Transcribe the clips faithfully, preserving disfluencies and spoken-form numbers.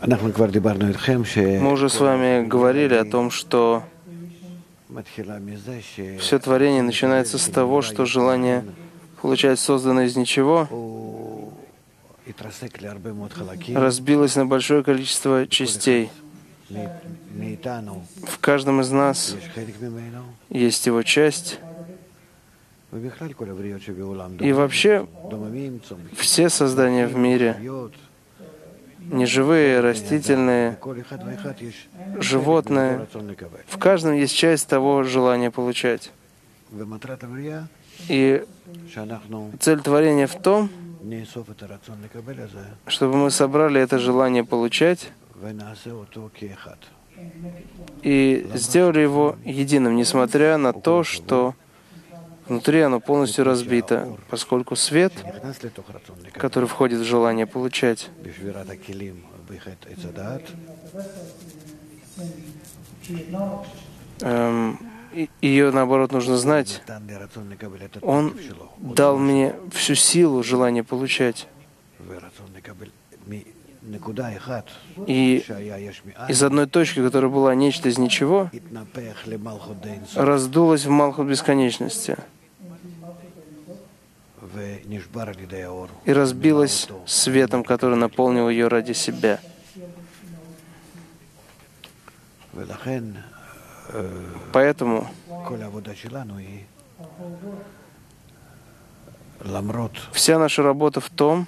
Мы уже с вами говорили о том, что все творение начинается с того, что желание получать созданное из ничего разбилось на большое количество частей. В каждом из нас есть его часть. И вообще все создания в мире, неживые, растительные, животные, в каждом есть часть того желания получать. И цель творения в том, чтобы мы собрали это желание получать и сделали его единым, несмотря на то, что внутри оно полностью разбито, поскольку свет, который входит в желание получать, эм, ее, наоборот, нужно знать. Он дал мне всю силу желания получать. И из одной точки, которая была нечто из ничего, раздулась в Малхут бесконечности и разбилась светом, который наполнил ее ради себя. Поэтому вся наша работа в том,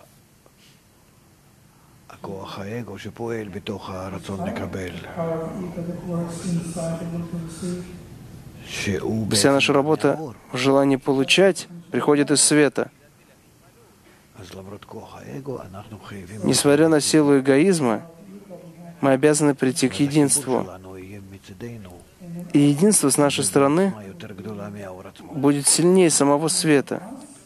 вся наша работа в желании получать приходит из света. Несмотря на силу эгоизма, мы обязаны прийти к единству. И единство с нашей стороны будет сильнее самого света.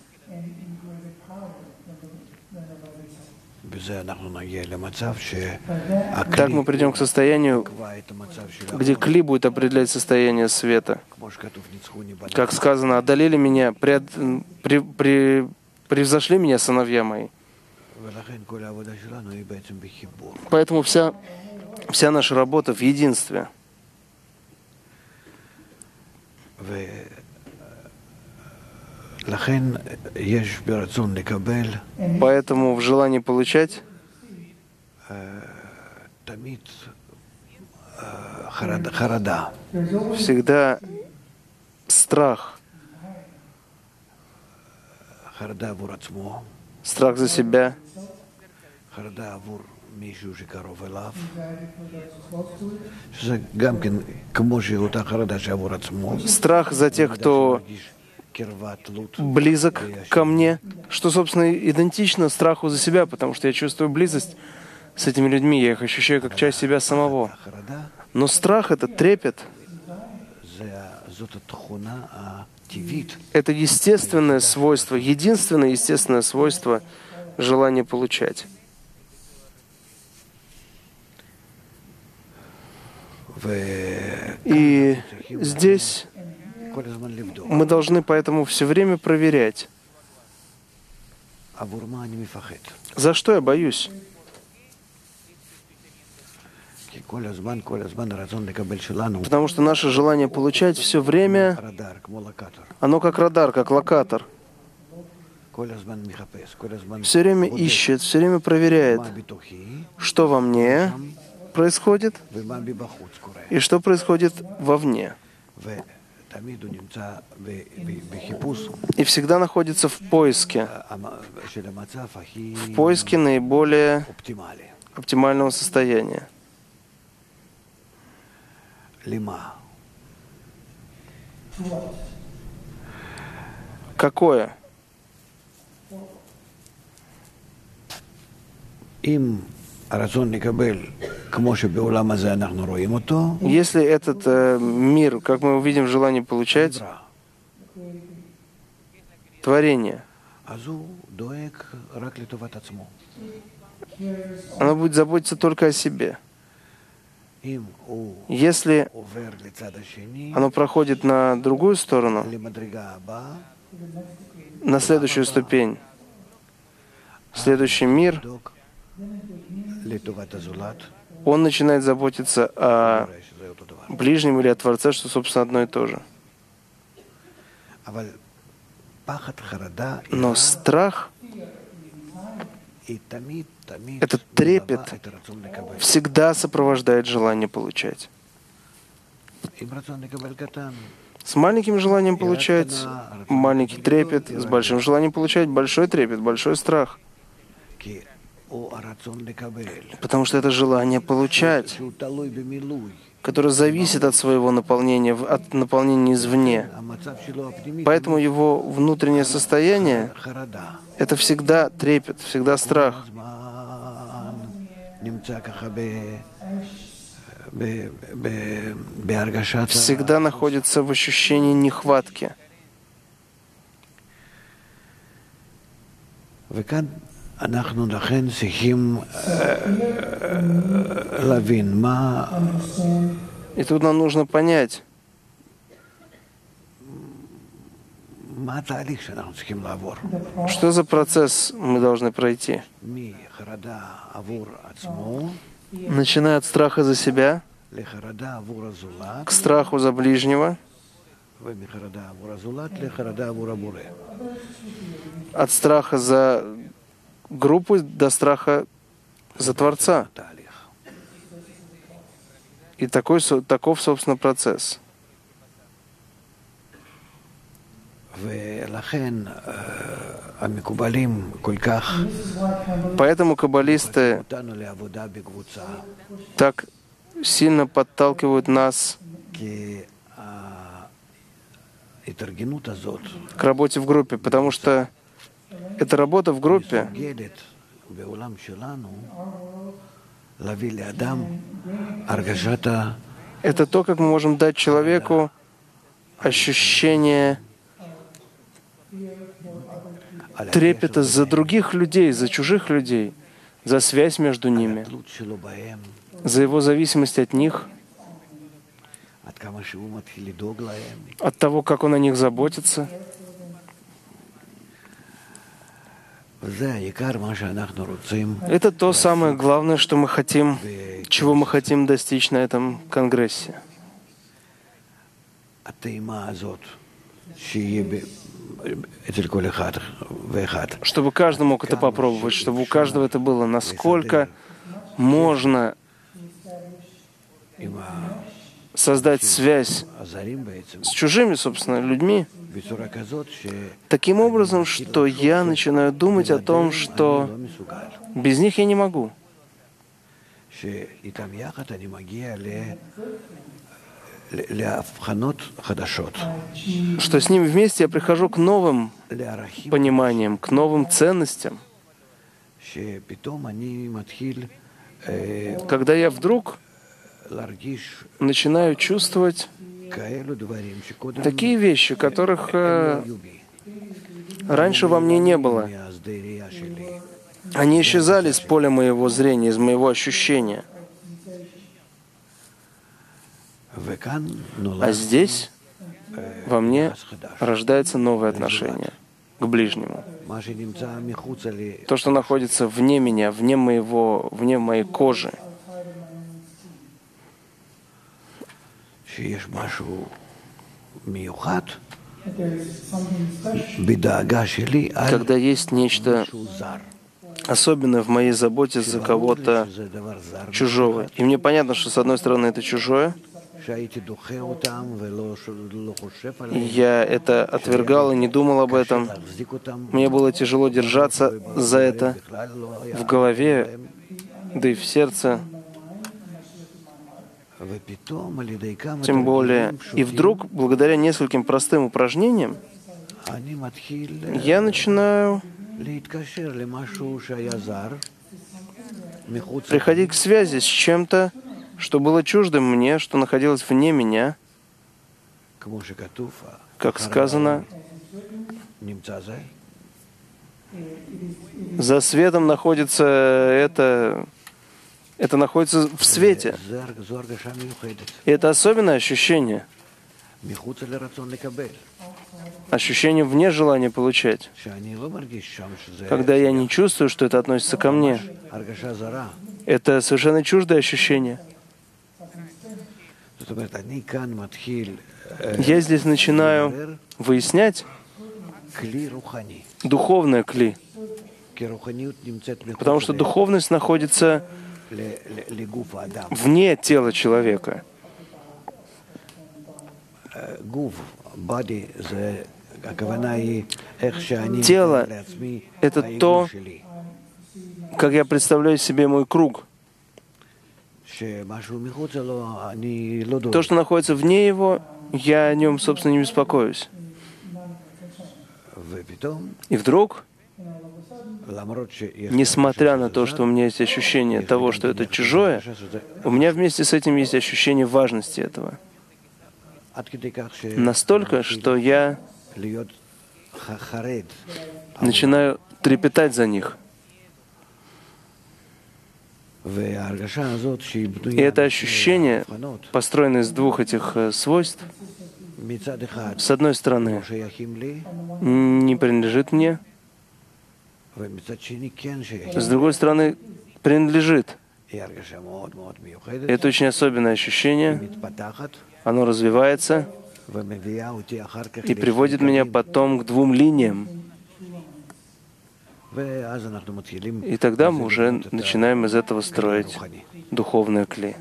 Так мы придем к состоянию, где кли будет определять состояние света. Как сказано, одолели меня, пред, при, при, превзошли меня сыновья мои. Поэтому вся, вся наша работа в единстве. Поэтому в желании получать всегда страх. Страх за себя. Страх за тех, кто близок ко мне, что, собственно, идентично страху за себя, потому что я чувствую близость с этими людьми, я их ощущаю как часть себя самого. Но страх — это трепет. Это естественное свойство, единственное естественное свойство желания получать. И здесь мы должны поэтому все время проверять, за что я боюсь. Потому что наше желание получать все время, оно как радар, как локатор. Все время ищет, все время проверяет, что во мне происходит и что происходит вовне. И всегда находится в поиске, в поиске наиболее оптимального состояния. Какое? Если этот э, мир, как мы увидим в желании получать, творение, оно будет заботиться только о себе. Если оно проходит на другую сторону, на следующую ступень, в следующий мир, он начинает заботиться о ближнем или о Творце, что, собственно, одно и то же. Но страх, этот трепет всегда сопровождает желание получать. С маленьким желанием получать маленький трепет, с большим желанием получать большой трепет, большой страх. Потому что это желание получать, которое зависит от своего наполнения, от наполнения извне. Поэтому его внутреннее состояние — это всегда трепет, всегда страх. Всегда находится в ощущении нехватки. И тут нам нужно понять, что за процесс мы должны пройти. Начиная от страха за себя, к страху за ближнего, от страха за группу до страха за Творца. И такой, таков, собственно, процесс. Поэтому каббалисты так сильно подталкивают нас к работе в группе, потому что эта работа в группе это то, как мы можем дать человеку ощущение трепета за других людей, за чужих людей, за связь между ними, за его зависимость от них, от того, как он о них заботится. Это то самое главное, что мы хотим, чего мы хотим достичь на этом конгрессе. Чтобы каждый мог это попробовать, чтобы у каждого это было, насколько можно создать связь с чужими, собственно, людьми, таким образом, что я начинаю думать о том, что без них я не могу. Что с ними вместе я прихожу к новым пониманиям, к новым ценностям. Когда я вдруг начинаю чувствовать такие вещи, которых э, раньше во мне не было. Они исчезали с поля моего зрения, из моего ощущения. А здесь во мне рождается новое отношение к ближнему. То, что находится вне меня, вне моего, вне моей кожи. Когда есть нечто особенное в моей заботе за кого-то чужого. И мне понятно, что с одной стороны это чужое, и я это отвергал и не думал об этом. Мне было тяжело держаться за это в голове, да и в сердце. Тем более, и вдруг, благодаря нескольким простым упражнениям, я начинаю приходить к связи с чем-то, что было чуждым мне, что находилось вне меня. Как сказано, за светом находится это, это находится в свете. И это особенное ощущение. ощущение вне желания получать, когда я не чувствую, что это относится ко мне. Это совершенно чуждое ощущение. Я здесь начинаю выяснять духовное кли, потому что духовность находится вне тела человека. Тело — это то, как я представляю себе мой круг. То, что находится вне его, я о нем, собственно, не беспокоюсь. И вдруг, несмотря на то, что у меня есть ощущение того, что это чужое, у меня вместе с этим есть ощущение важности этого. Настолько, что я начинаю трепетать за них. И это ощущение, построенное из двух этих свойств, с одной стороны, не принадлежит мне, с другой стороны, принадлежит. Это очень особенное ощущение. Оно развивается и приводит меня потом к двум линиям. И тогда мы уже начинаем из этого строить духовное кли.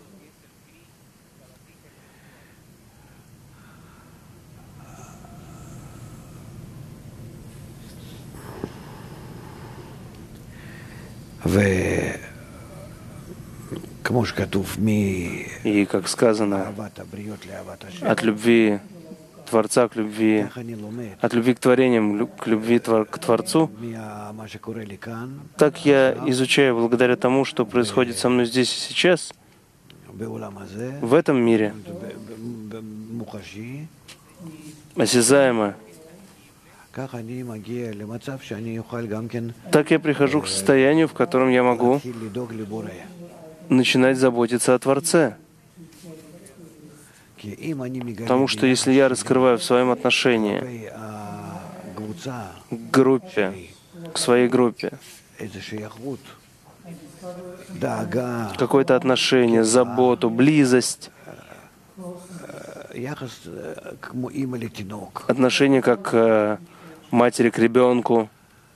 И, как сказано, от любви Творца к любви, от любви к творениям, к любви к Творцу, так я изучаю благодаря тому, что происходит со мной здесь и сейчас, в этом мире, осязаемо. Так я прихожу к состоянию, в котором я могу начинать заботиться о Творце. Потому что если я раскрываю в своем отношении к группе, к своей группе, какое-то отношение, заботу, близость, отношение как к матери к ребенку,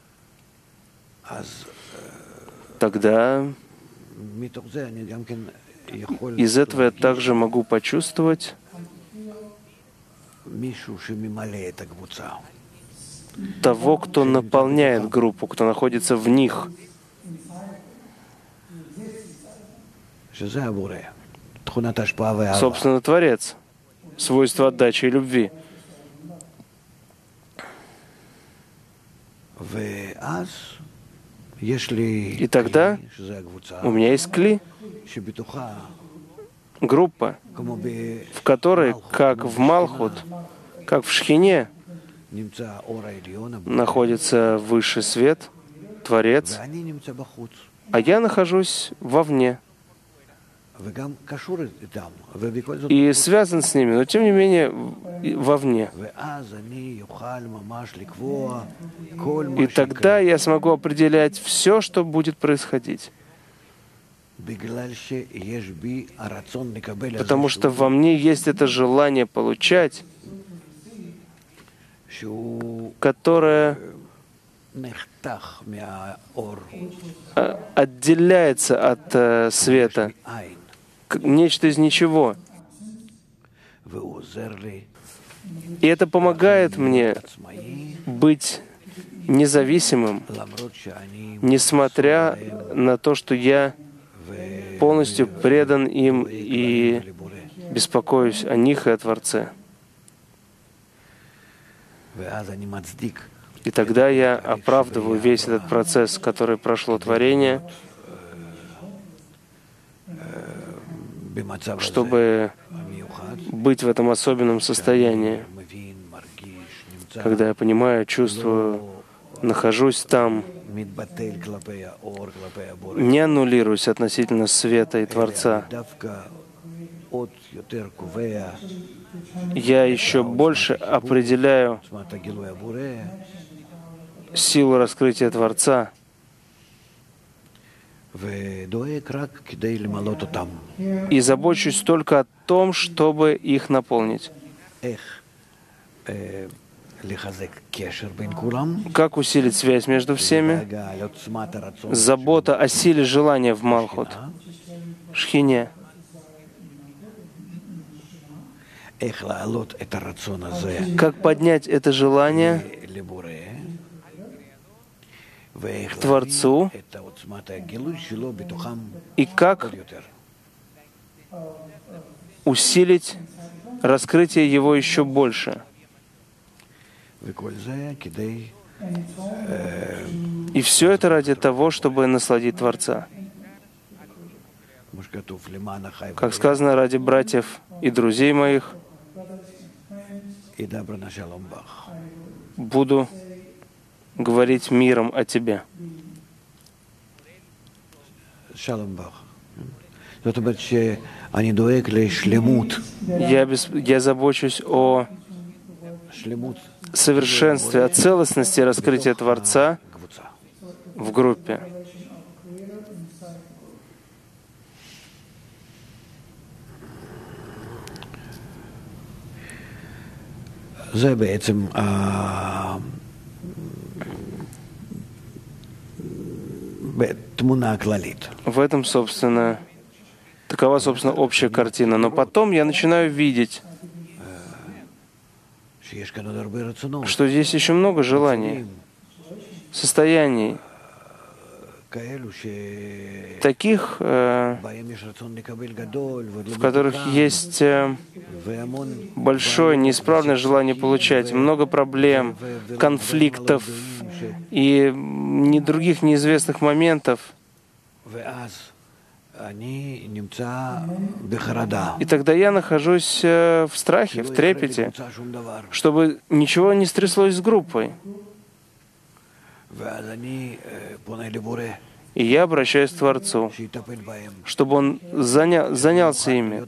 тогда из этого я также могу почувствовать того, кто наполняет группу, кто находится в них. Собственно, Творец, свойство отдачи и любви. И тогда у меня есть кли, группа, в которой, как в Малхут, как в Шхине, находится высший свет, Творец, а я нахожусь вовне и связан с ними, но тем не менее вовне. И тогда я смогу определять все, что будет происходить. Потому что во мне есть это желание получать, которое отделяется от э, света, нечто из ничего. И это помогает мне быть независимым, несмотря на то, что я полностью предан им и беспокоюсь о них и о Творце. И тогда я оправдываю весь этот процесс, который прошло творение, чтобы быть в этом особенном состоянии, когда я понимаю, чувствую, нахожусь там, не аннулируюсь относительно света и Творца. я еще больше определяю силу раскрытия Творца и забочусь только о том, чтобы их наполнить. Как усилить связь между всеми? Забота о силе желания в Малхут, Шхине. Как поднять это желание к Творцу и как усилить раскрытие его еще больше. И все это ради того, чтобы насладить Творца. Как сказано, ради братьев и друзей моих буду говорить миром о тебе. Я, без, я забочусь о совершенстве, о целостности раскрытия Творца в группе. В этом, собственно, такова, собственно, общая картина. Но потом я начинаю видеть, что здесь еще много желаний, состояний, таких, э, в которых есть э, большое неисправное желание получать, много проблем, конфликтов и не других неизвестных моментов. И тогда я нахожусь э, в страхе, в трепете, чтобы ничего не стряслось с группой. И я обращаюсь к Творцу, чтобы Он заня, занялся ими,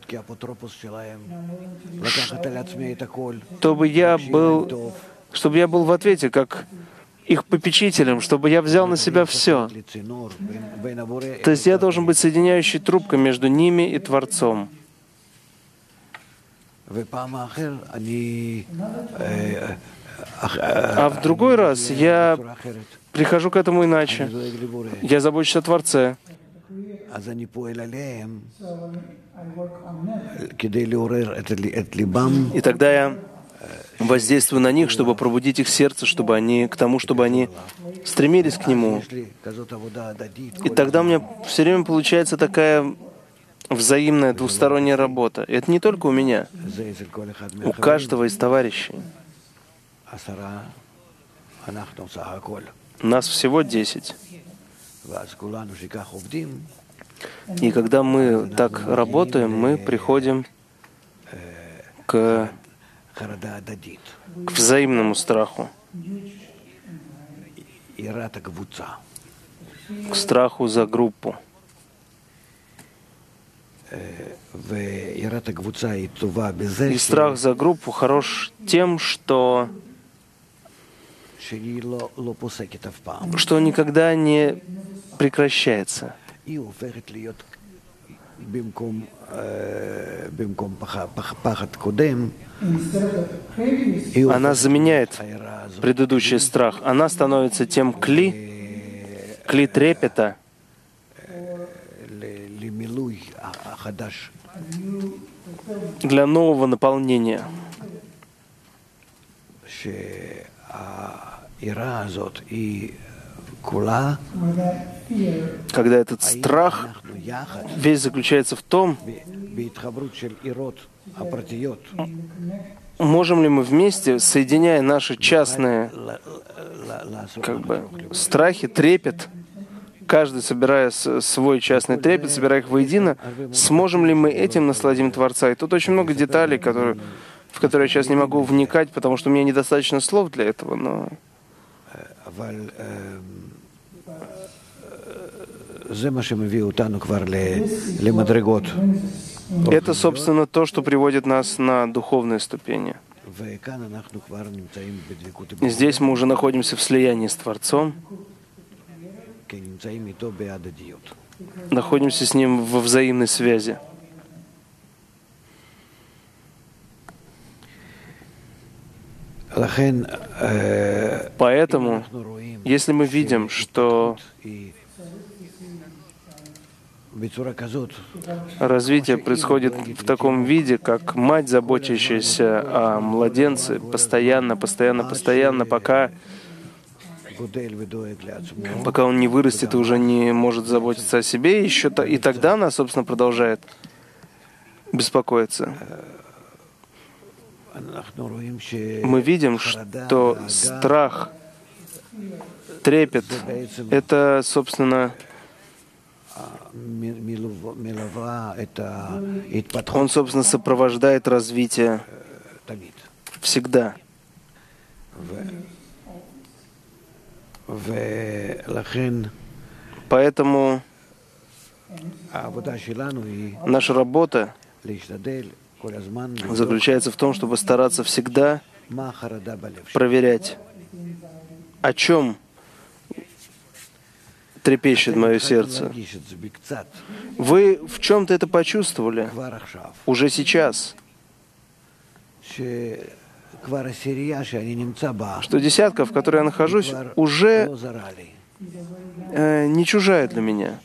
чтобы я был, чтобы я был в ответе, как их попечителем, чтобы я взял на себя все. То есть я должен быть соединяющей трубкой между ними и Творцом. А в другой раз я прихожу к этому иначе. Я забочусь о Творце. И тогда я воздействую на них, чтобы пробудить их сердце, чтобы они, к тому, чтобы они стремились к Нему. И тогда у меня все время получается такая взаимная двусторонняя работа. И это не только у меня, у каждого из товарищей. Нас всего десять. И когда мы так работаем, мы приходим к, к взаимному страху, к страху за группу. И страх за группу хорош тем, что что никогда не прекращается. Она заменяет предыдущий страх. Она становится тем кли, кли трепета, для нового наполнения. Когда этот страх весь заключается в том, можем ли мы вместе, соединяя наши частные как бы, страхи, трепет, каждый собирая свой частный трепет, собирая их воедино, сможем ли мы этим насладим Творца? И тут очень много деталей, которые, в которые я сейчас не могу вникать, потому что у меня недостаточно слов для этого, но... Это, собственно, то, что приводит нас на духовные ступени. И здесь мы уже находимся в слиянии с Творцом, находимся с Ним во взаимной связи. Поэтому, если мы видим, что развитие происходит в таком виде, как мать, заботящаяся о младенце, постоянно, постоянно, постоянно, пока, пока он не вырастет и уже не может заботиться о себе, еще и тогда она, собственно, продолжает беспокоиться. Мы видим, что страх, трепет — это, собственно, он, собственно, сопровождает развитие всегда. Поэтому наша работа заключается в том, чтобы стараться всегда проверять, о чем трепещет мое сердце. Вы в чем-то это почувствовали уже сейчас, что десятка, в которой я нахожусь, уже э, не чужая для меня.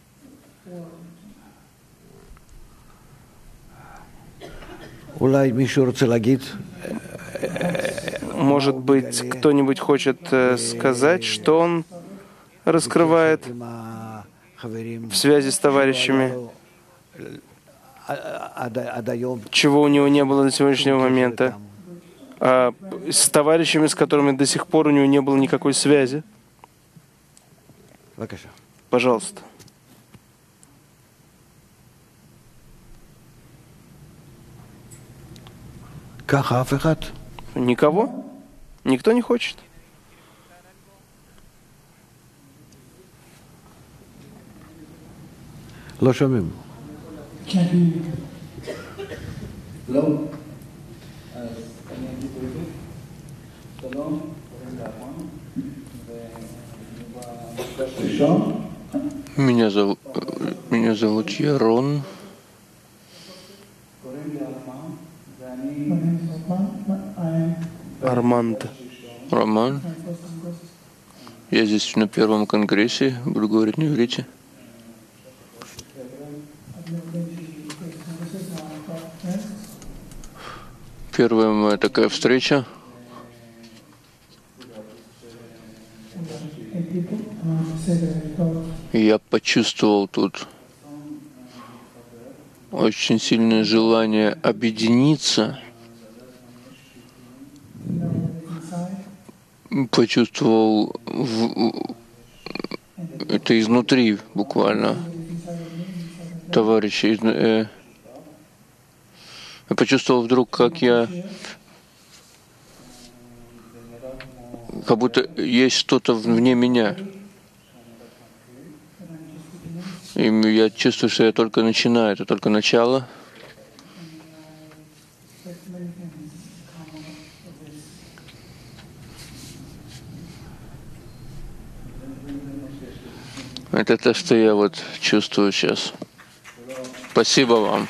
Может быть, кто-нибудь хочет э, сказать, что он раскрывает в связи с товарищами, чего у него не было до сегодняшнего момента, а с товарищами, с которыми до сих пор у него не было никакой связи. Пожалуйста. Никого? Никто не хочет? לא שומעים. לא. אז אני אגיד בעברית. שלום, קוראים לי ארמן, ואני במפגש ראשון. Меня зовут, меня зовут Ярон. Арманд. Роман. Я здесь на первом конгрессе, буду говорить на иврите. Первая моя такая встреча. И я почувствовал тут очень сильное желание объединиться. Почувствовал в... это изнутри буквально. Товарищи, э... я почувствовал вдруг, как я, как будто есть что-то вне меня. И я чувствую, что я только начинаю, это только начало. Это то, что я вот чувствую сейчас. Спасибо вам.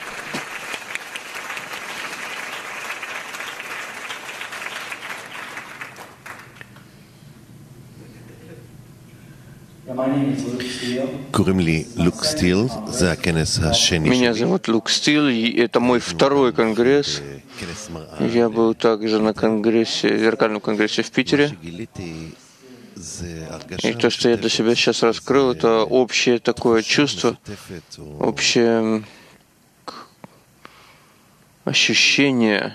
Меня зовут Люк Стил, и это мой второй конгресс. Я был также на конгрессе, зеркальном конгрессе в Питере. И то, что я для себя сейчас раскрыл, это общее такое чувство, общее ощущение,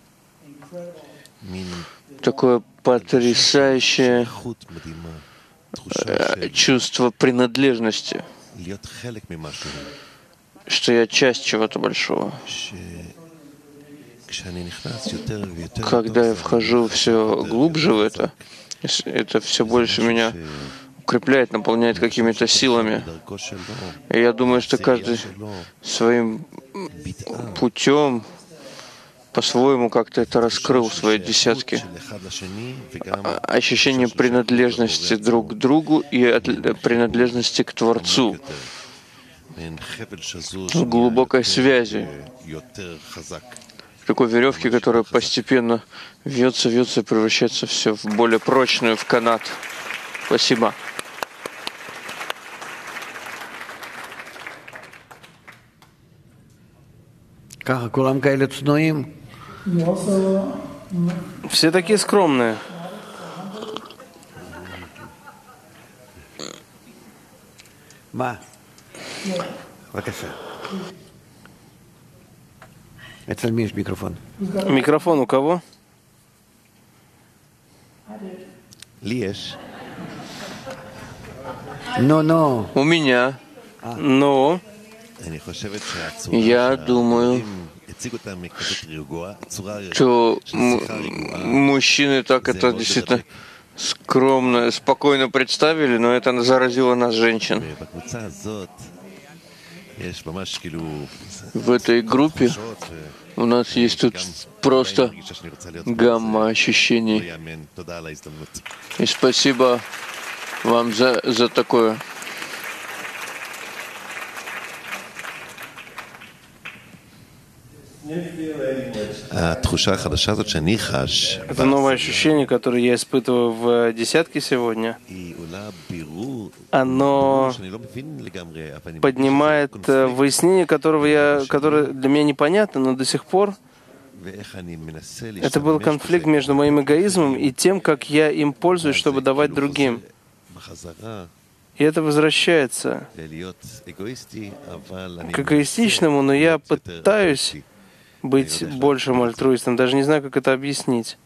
такое потрясающее чувство принадлежности, что я часть чего-то большого. Когда я вхожу все глубже в это, это все больше меня укрепляет, наполняет какими-то силами. И я думаю, что каждый своим путем по-своему как-то это раскрыл в своей десятке. Ощущение принадлежности друг к другу и принадлежности к Творцу. Глубокой связи. Такой веревки, которая постепенно вьется, вьется и превращается все в более прочную, в канат. Спасибо. Все такие скромные. מה? בבקשה. אצל מי יש מיקרופון? Микрофон у кого? לי יש. נו, נו. У меня. Но я думаю, что мужчины так это действительно скромно, спокойно представили, но это заразило нас, женщин. В этой группе у нас есть тут просто гамма ощущений. И спасибо вам за, за такое. Это новое ощущение, которое я испытываю в десятке сегодня, оно поднимает выяснение, которого я, которое для меня непонятно, но до сих пор это был конфликт между моим эгоизмом и тем, как я им пользуюсь, чтобы давать другим. И это возвращается к эгоистичному, но я пытаюсь быть большим альтруистом. Даже не знаю, как это объяснить.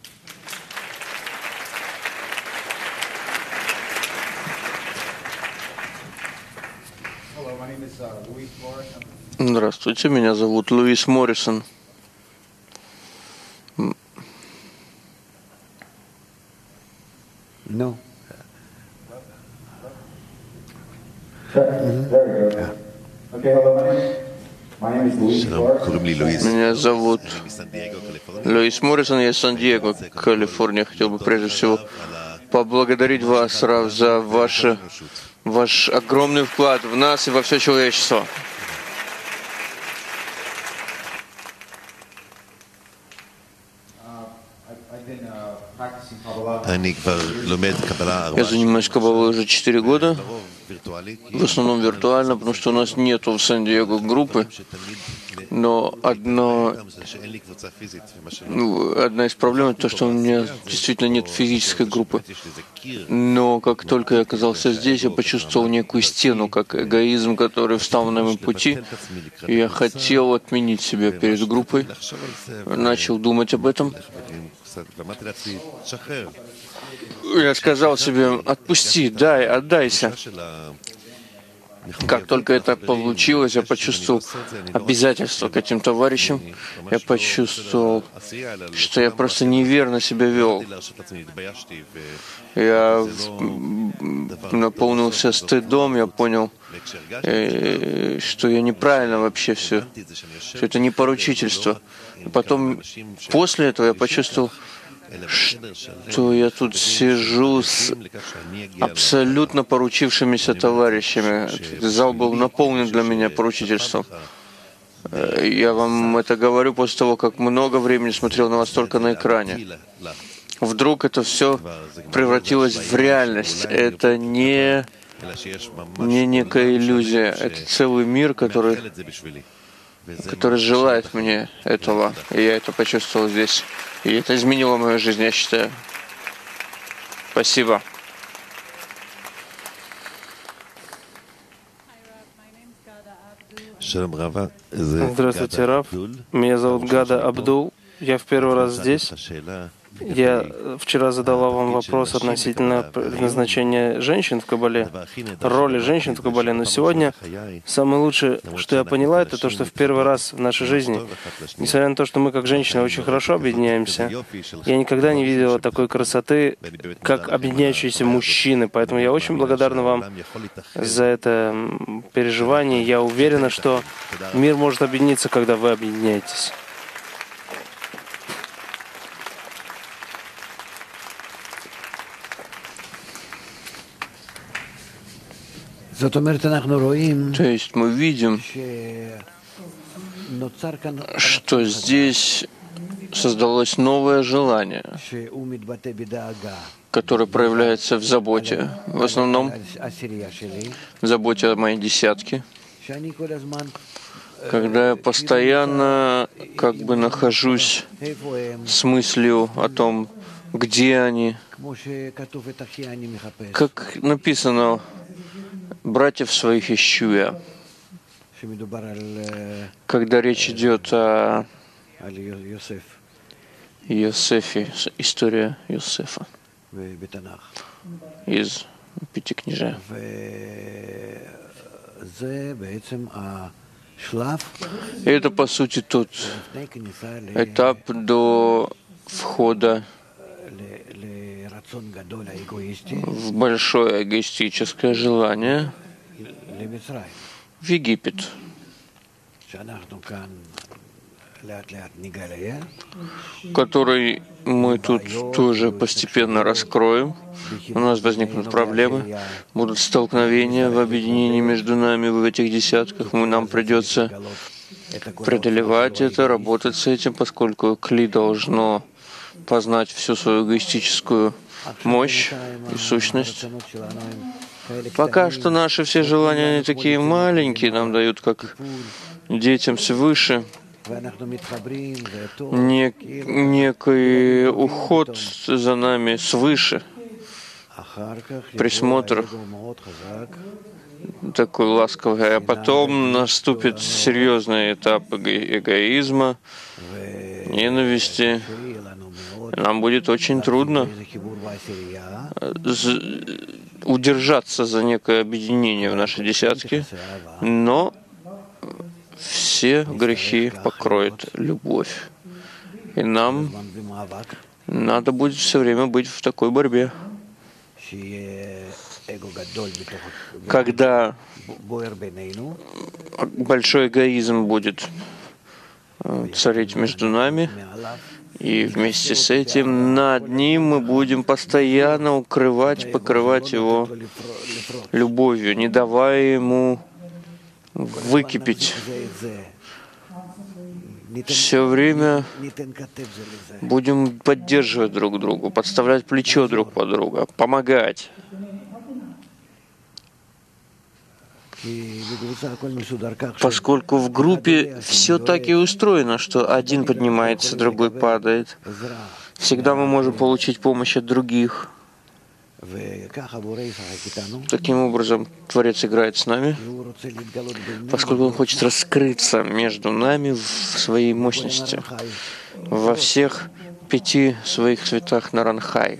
Здравствуйте, меня зовут Луис Моррисон. No. Меня зовут Луис Моррисон, я из Сан-Диего, Калифорния. Хотел бы прежде всего поблагодарить вас, Рав, за ваше, ваш огромный вклад в нас и во все человечество. Я занимаюсь каббалой уже четыре года, в основном виртуально, потому что у нас нету в Сан-Диего группы, но одно, ну, одна из проблем — это то, что у меня действительно нет физической группы. Но как только я оказался здесь, я почувствовал некую стену, как эгоизм, который встал на моем пути, и я хотел отменить себя перед группой, начал думать об этом. Я сказал себе: отпусти, дай, отдайся. Как только это получилось, я почувствовал обязательство к этим товарищам. Я почувствовал, что я просто неверно себя вел. Я наполнился стыдом, я понял, что я неправильно вообще все, что это не поручительство. И потом, после этого я почувствовал, что я тут сижу с абсолютно поручившимися товарищами. Зал был наполнен для меня поручительством. Я вам это говорю после того, как много времени смотрел на вас только на экране. Вдруг это все превратилось в реальность. Это не, не некая иллюзия. Это целый мир, который, который желает мне этого. И я это почувствовал здесь. И это изменило мою жизнь, я считаю. Спасибо. Здравствуйте, Рав. Меня зовут Гада Абдул. Я в первый раз здесь. Я вчера задала вам вопрос относительно предназначения женщин в Кабале, роли женщин в Кабале, но сегодня самое лучшее, что я поняла, это то, что в первый раз в нашей жизни, несмотря на то, что мы как женщины очень хорошо объединяемся, я никогда не видела такой красоты, как объединяющиеся мужчины. Поэтому я очень благодарна вам за это переживание. Я уверена, что мир может объединиться, когда вы объединяетесь. То есть мы видим, что здесь создалось новое желание, которое проявляется в заботе, в основном в заботе о моей десятке, когда я постоянно как бы нахожусь с мыслью о том, где они, как написано, братьев своих ищу я. Когда речь идет о Йосефе, история Йосефа из Пятикнижия. И это, по сути, тот этап до входа в большое эгоистическое желание в Египет, который мы тут тоже постепенно раскроем. У нас возникнут проблемы, будут столкновения в объединении между нами в этих десятках. Нам придется преодолевать это, работать с этим, поскольку Кли должно познать всю свою эгоистическую мощь и сущность. Пока что наши все желания, они такие маленькие, нам дают как детям свыше нек, некий уход за нами свыше, присмотр такой ласковый, а потом наступит серьезный этап эго- эгоизма, ненависти. Нам будет очень трудно удержаться за некое объединение в нашей десятке, но все грехи покроет любовь. И нам надо будет все время быть в такой борьбе. Когда большой эгоизм будет царить между нами, и вместе с этим над ним мы будем постоянно укрывать, покрывать его любовью, не давая ему выкипеть. Все время будем поддерживать друг друга, подставлять плечо друг под друга, помогать. Поскольку в группе все так и устроено, что один поднимается, другой падает. Всегда мы можем получить помощь от других. Таким образом, Творец играет с нами, поскольку Он хочет раскрыться между нами в своей мощности, во всех пяти своих цветах Наранхай.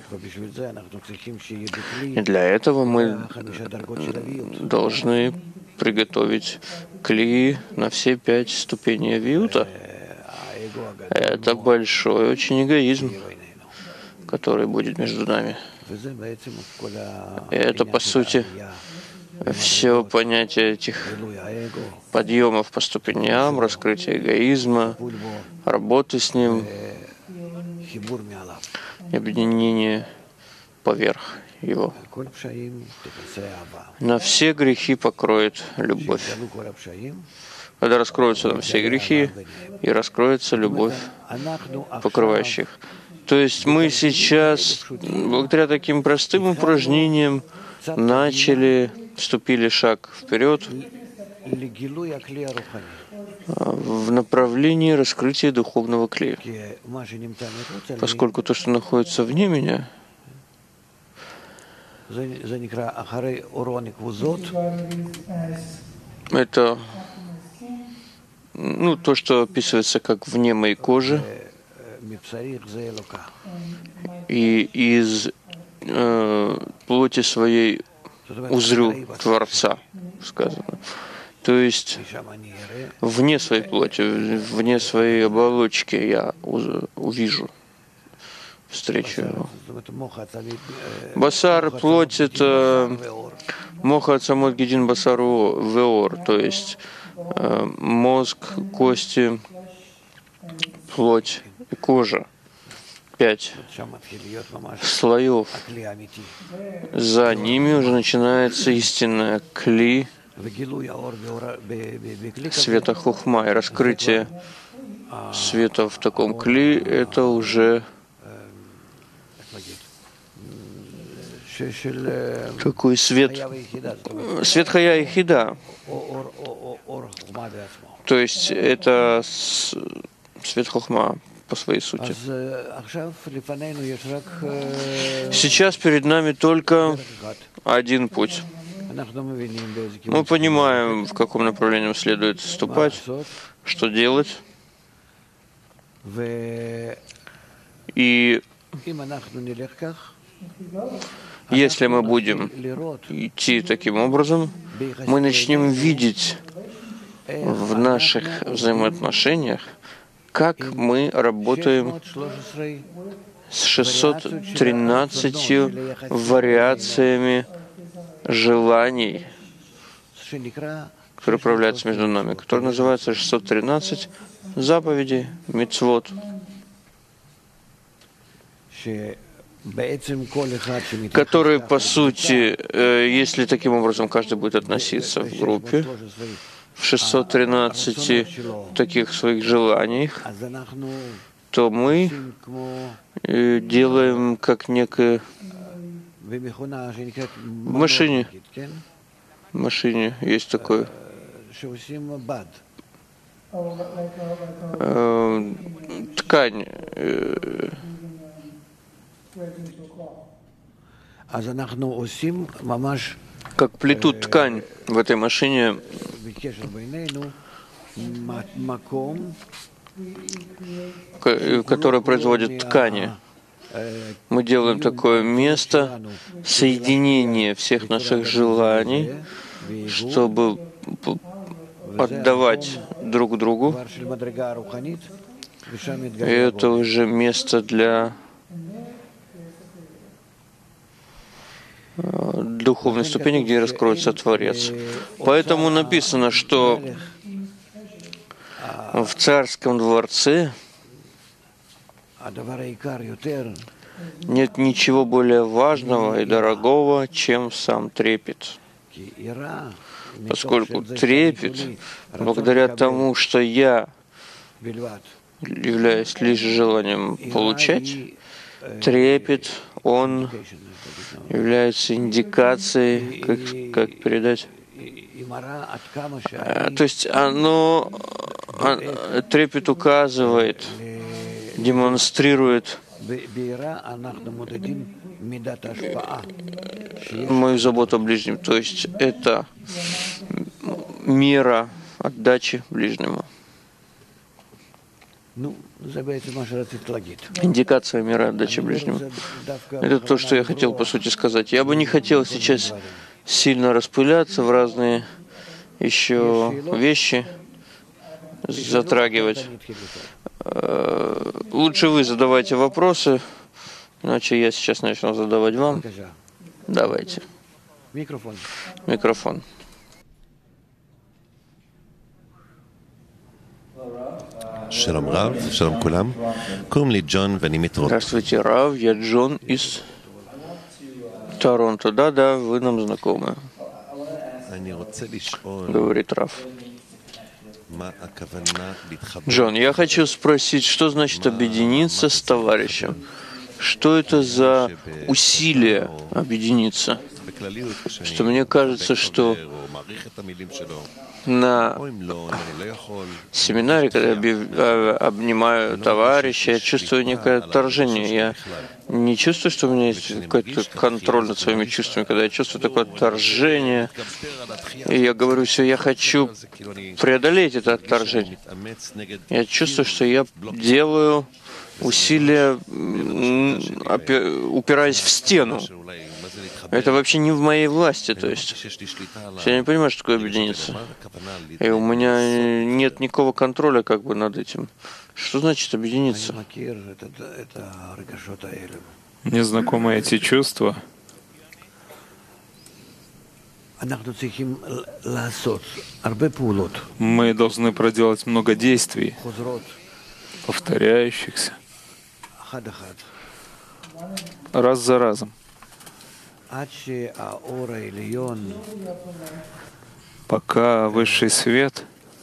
И для этого мы должны приготовить Кли на все пять ступеней Авиута. Это большой очень эгоизм, который будет между нами. И это, по сути, все понятие этих подъемов по ступеням, раскрытия эгоизма, работы с ним, и объединение поверх его. На все грехи покроет любовь. Когда раскроются нам все грехи, и раскроется любовь покрывающих. То есть мы сейчас, благодаря таким простым упражнениям, начали, вступили шаг вперед в направлении раскрытия духовного клея. Поскольку то, что находится вне меня, это ну, то, что описывается как вне моей кожи, и из э, плоти своей узрю Творца, сказано. То есть вне своей плоти, вне своей оболочки я увижу, встречу его. Басар, плоть — это моха ацамот гидин басару веор, то есть э, мозг, кости, плоть и кожа. Пять слоев. За ними уже начинается истинная кли, света хухма, и раскрытие света в таком кли — это уже такой свет, свет хая и хида. То есть это свет хухма по своей сути. Сейчас перед нами только один путь. Мы понимаем, в каком направлении следует ступать, что делать. И если мы будем идти таким образом, мы начнем видеть в наших взаимоотношениях, как мы работаем с шестьсот тринадцатью вариациями желаний, которые проявляются между нами, которые называются шестьсот тринадцать заповедей, мицвот, которые, по сути, если таким образом каждый будет относиться в группе, в шестьсот тринадцати таких своих желаниях, то мы делаем как некое в машине. В машине есть такой э, ткань. Э, как плетут ткань в этой машине, которая производит ткани. Мы делаем такое место соединения всех наших желаний, чтобы отдавать друг другу. И это уже место для духовной ступени, где раскроется Творец. Поэтому написано, что в царском дворце нет ничего более важного и дорогого, чем сам трепет. Поскольку трепет, благодаря тому, что я являюсь лишь желанием получать, трепет, он является индикацией, как, как передать. То есть оно, трепет указывает, демонстрирует мою заботу о ближнем. То есть это мера отдачи ближнему. Индикация мира отдачи ближнему. Это то, что я хотел, по сути, сказать. Я бы не хотел сейчас сильно распыляться в разные еще вещи, затрагивать. Лучше вы задавайте вопросы, иначе я сейчас начну задавать вам. Давайте. Микрофон. שלום רב, שלום כולם. קוראים לי ג'ון ואני מטורונטו. Здравствуйте, Рав, я Джон из Торонто. Да-да, вы нам знакомы, говорит Рав. Джон, я хочу спросить, что значит объединиться с товарищем? Что это за усилие объединиться? Что мне кажется, что на семинаре, когда я обнимаю товарища, я чувствую некое отторжение. Я не чувствую, что у меня есть какой-то контроль над своими чувствами, когда я чувствую такое отторжение. И я говорю, все, я хочу преодолеть это отторжение. Я чувствую, что я делаю усилия, упираясь в стену. Это вообще не в моей власти, то есть. Я не понимаю, что такое объединиться. И у меня нет никакого контроля как бы над этим. Что значит объединиться? Мне знакомы эти чувства. Мы должны проделать много действий, повторяющихся, раз за разом, пока высший свет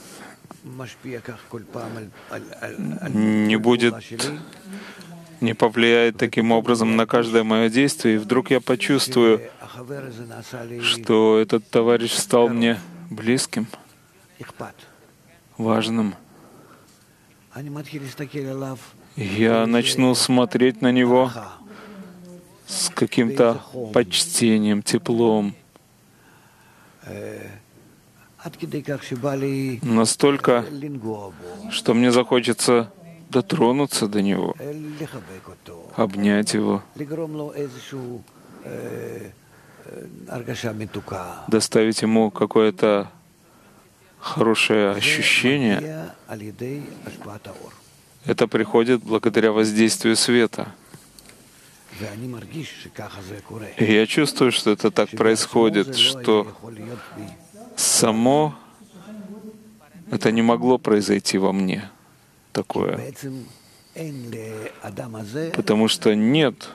не будет, не повлияет таким образом на каждое мое действие, и вдруг я почувствую, что этот товарищ стал мне близким, важным. Я начну смотреть на него с каким-то почтением, теплом. Настолько, что мне захочется дотронуться до него, обнять его, доставить ему какое-то хорошее ощущение. Это приходит благодаря воздействию света. И я чувствую, что это так происходит, что само это не могло произойти во мне, такое. Потому что нет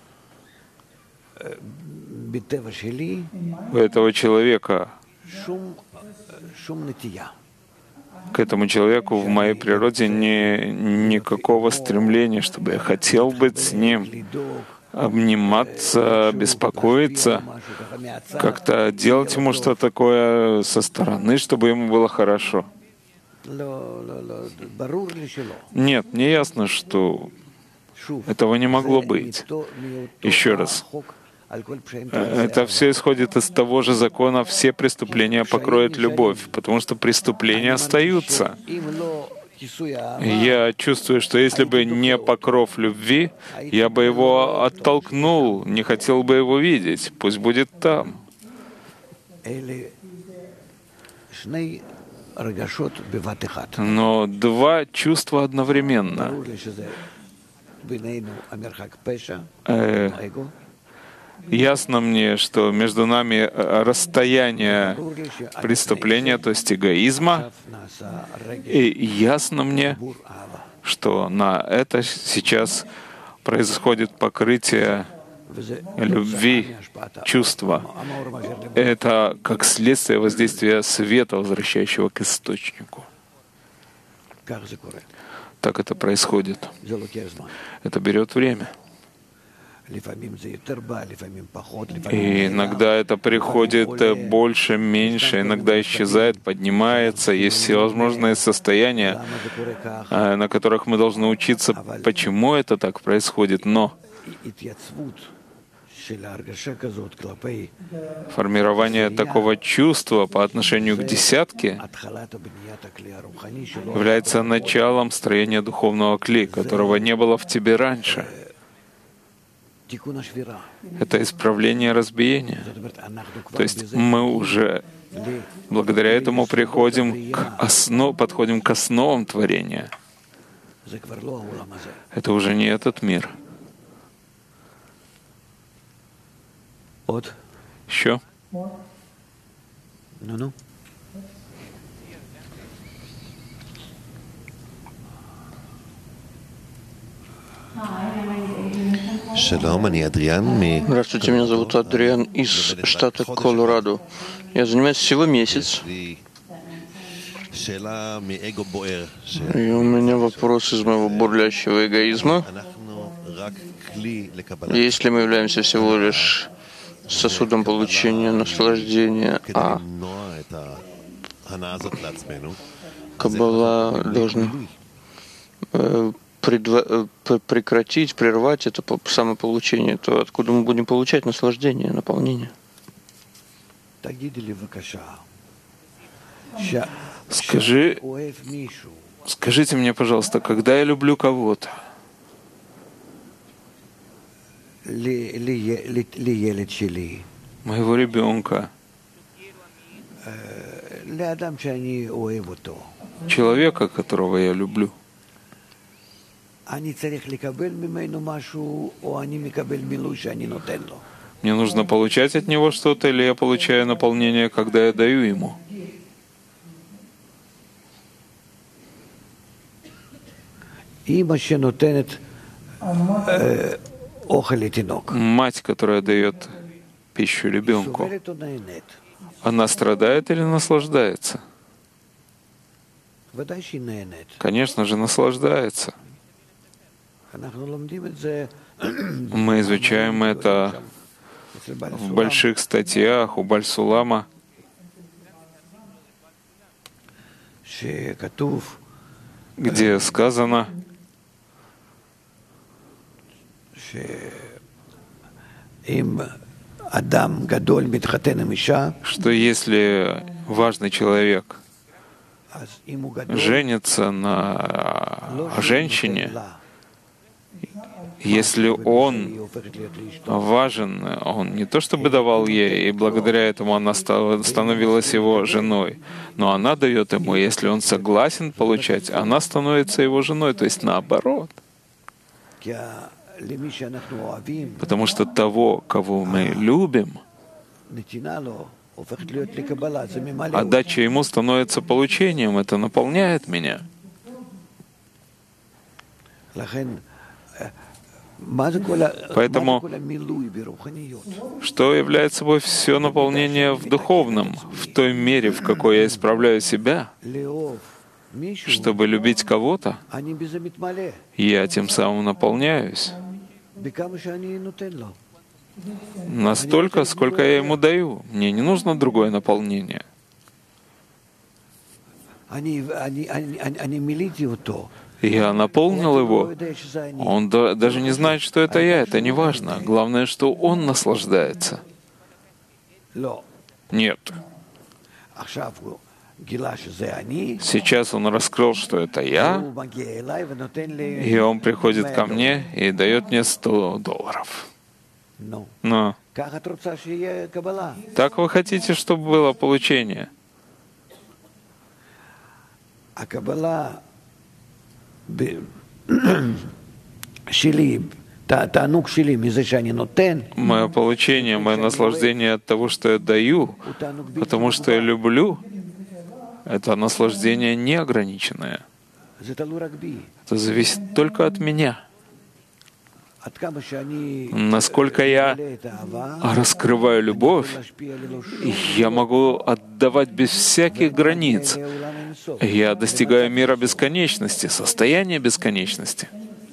у этого человека, к этому человеку в моей природе не, никакого стремления, чтобы я хотел быть с ним, обниматься, беспокоиться, как-то делать ему что-то такое со стороны, чтобы ему было хорошо. Нет, мне ясно, что этого не могло быть. Еще раз. Это все исходит из того же закона, все преступления покроет любовь, потому что преступления остаются. Я чувствую, что если бы не покров любви, я бы его оттолкнул, не хотел бы его видеть. Пусть будет там. Но два чувства одновременно. Э, ясно мне, что между нами расстояние преступления, то есть эгоизма, и ясно мне, что на это сейчас происходит покрытие любви, чувства. Это как следствие воздействия света, возвращающего к источнику. Так это происходит. Это берет время. И иногда это приходит больше, меньше, иногда исчезает, поднимается. Есть всевозможные состояния, на которых мы должны учиться, почему это так происходит. Но формирование такого чувства по отношению к десятке является началом строения духовного кли, которого не было в тебе раньше. Это исправление разбиения. То есть мы уже благодаря этому приходим к основ, подходим к основам творения. Это уже не этот мир. Еще? Ну-ну. Здравствуйте, меня зовут Адриан из штата Колорадо. Я занимаюсь всего месяц. И у меня вопрос из моего бурлящего эгоизма. Если мы являемся всего лишь сосудом получения наслаждения, а Каббала должна э, предва- э, прекратить, прервать это самополучение, то откуда мы будем получать наслаждение, наполнение? Скажи, скажите мне, пожалуйста, когда я люблю кого-то, моего ребенка, человека, которого я люблю. Мне нужно получать от него что-то, или я получаю наполнение, когда я даю ему? Мать, которая дает пищу ребенку, она страдает или наслаждается? Конечно же, наслаждается. Мы изучаем это в больших статьях у Баль-Сулама, где сказано, что если важный человек женится на женщине, если он важен, он не то чтобы давал ей, и благодаря этому она стала, становилась его женой, но она дает ему, если он согласен получать, она становится его женой, то есть наоборот. Потому что того, кого мы любим, отдача ему становится получением, это наполняет меня. Поэтому, что является собой все наполнение в духовном, в той мере, в какой я исправляю себя, чтобы любить кого-то, я тем самым наполняюсь настолько, сколько я ему даю. Мне не нужно другое наполнение. Я наполнил его. Он да, даже не знает, что это я. Это не важно. Главное, что он наслаждается. Нет. Сейчас он раскрыл, что это я, и он приходит ко мне и дает мне сто долларов. Но так вы хотите, чтобы было получение? Мое получение, мое наслаждение от того, что я даю, потому что я люблю, это наслаждение неограниченное. Это зависит только от меня. Насколько я раскрываю любовь, я могу отдавать без всяких границ. Я достигаю мира бесконечности, состояния бесконечности.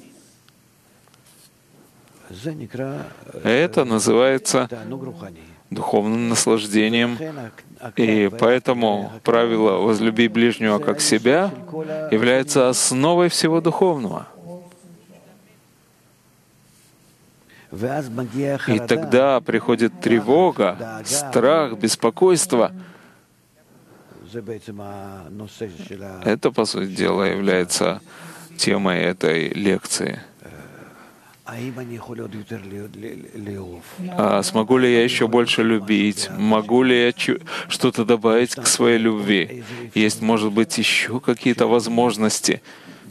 Это называется духовным наслаждением. И поэтому правило «возлюби ближнего как себя» является основой всего духовного. И тогда приходит тревога, страх, беспокойство. Это, по сути дела, является темой этой лекции. А смогу ли я еще больше любить? Могу ли я что-то добавить к своей любви? Есть, может быть, еще какие-то возможности,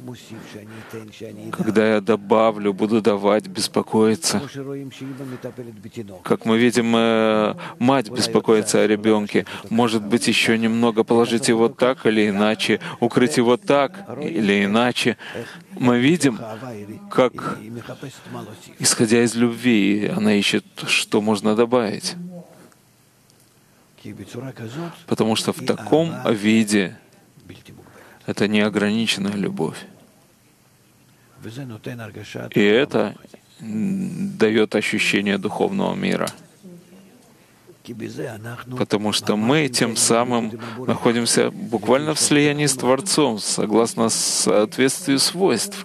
когда я добавлю, буду давать, беспокоиться. Как мы видим, мать беспокоится о ребенке. Может быть, еще немного положить его так или иначе, укрыть его так или иначе. Мы видим, как, исходя из любви, она ищет, что можно добавить. Потому что в таком виде это неограниченная любовь. И это дает ощущение духовного мира. Потому что мы тем самым находимся буквально в слиянии с Творцом, согласно соответствию свойств.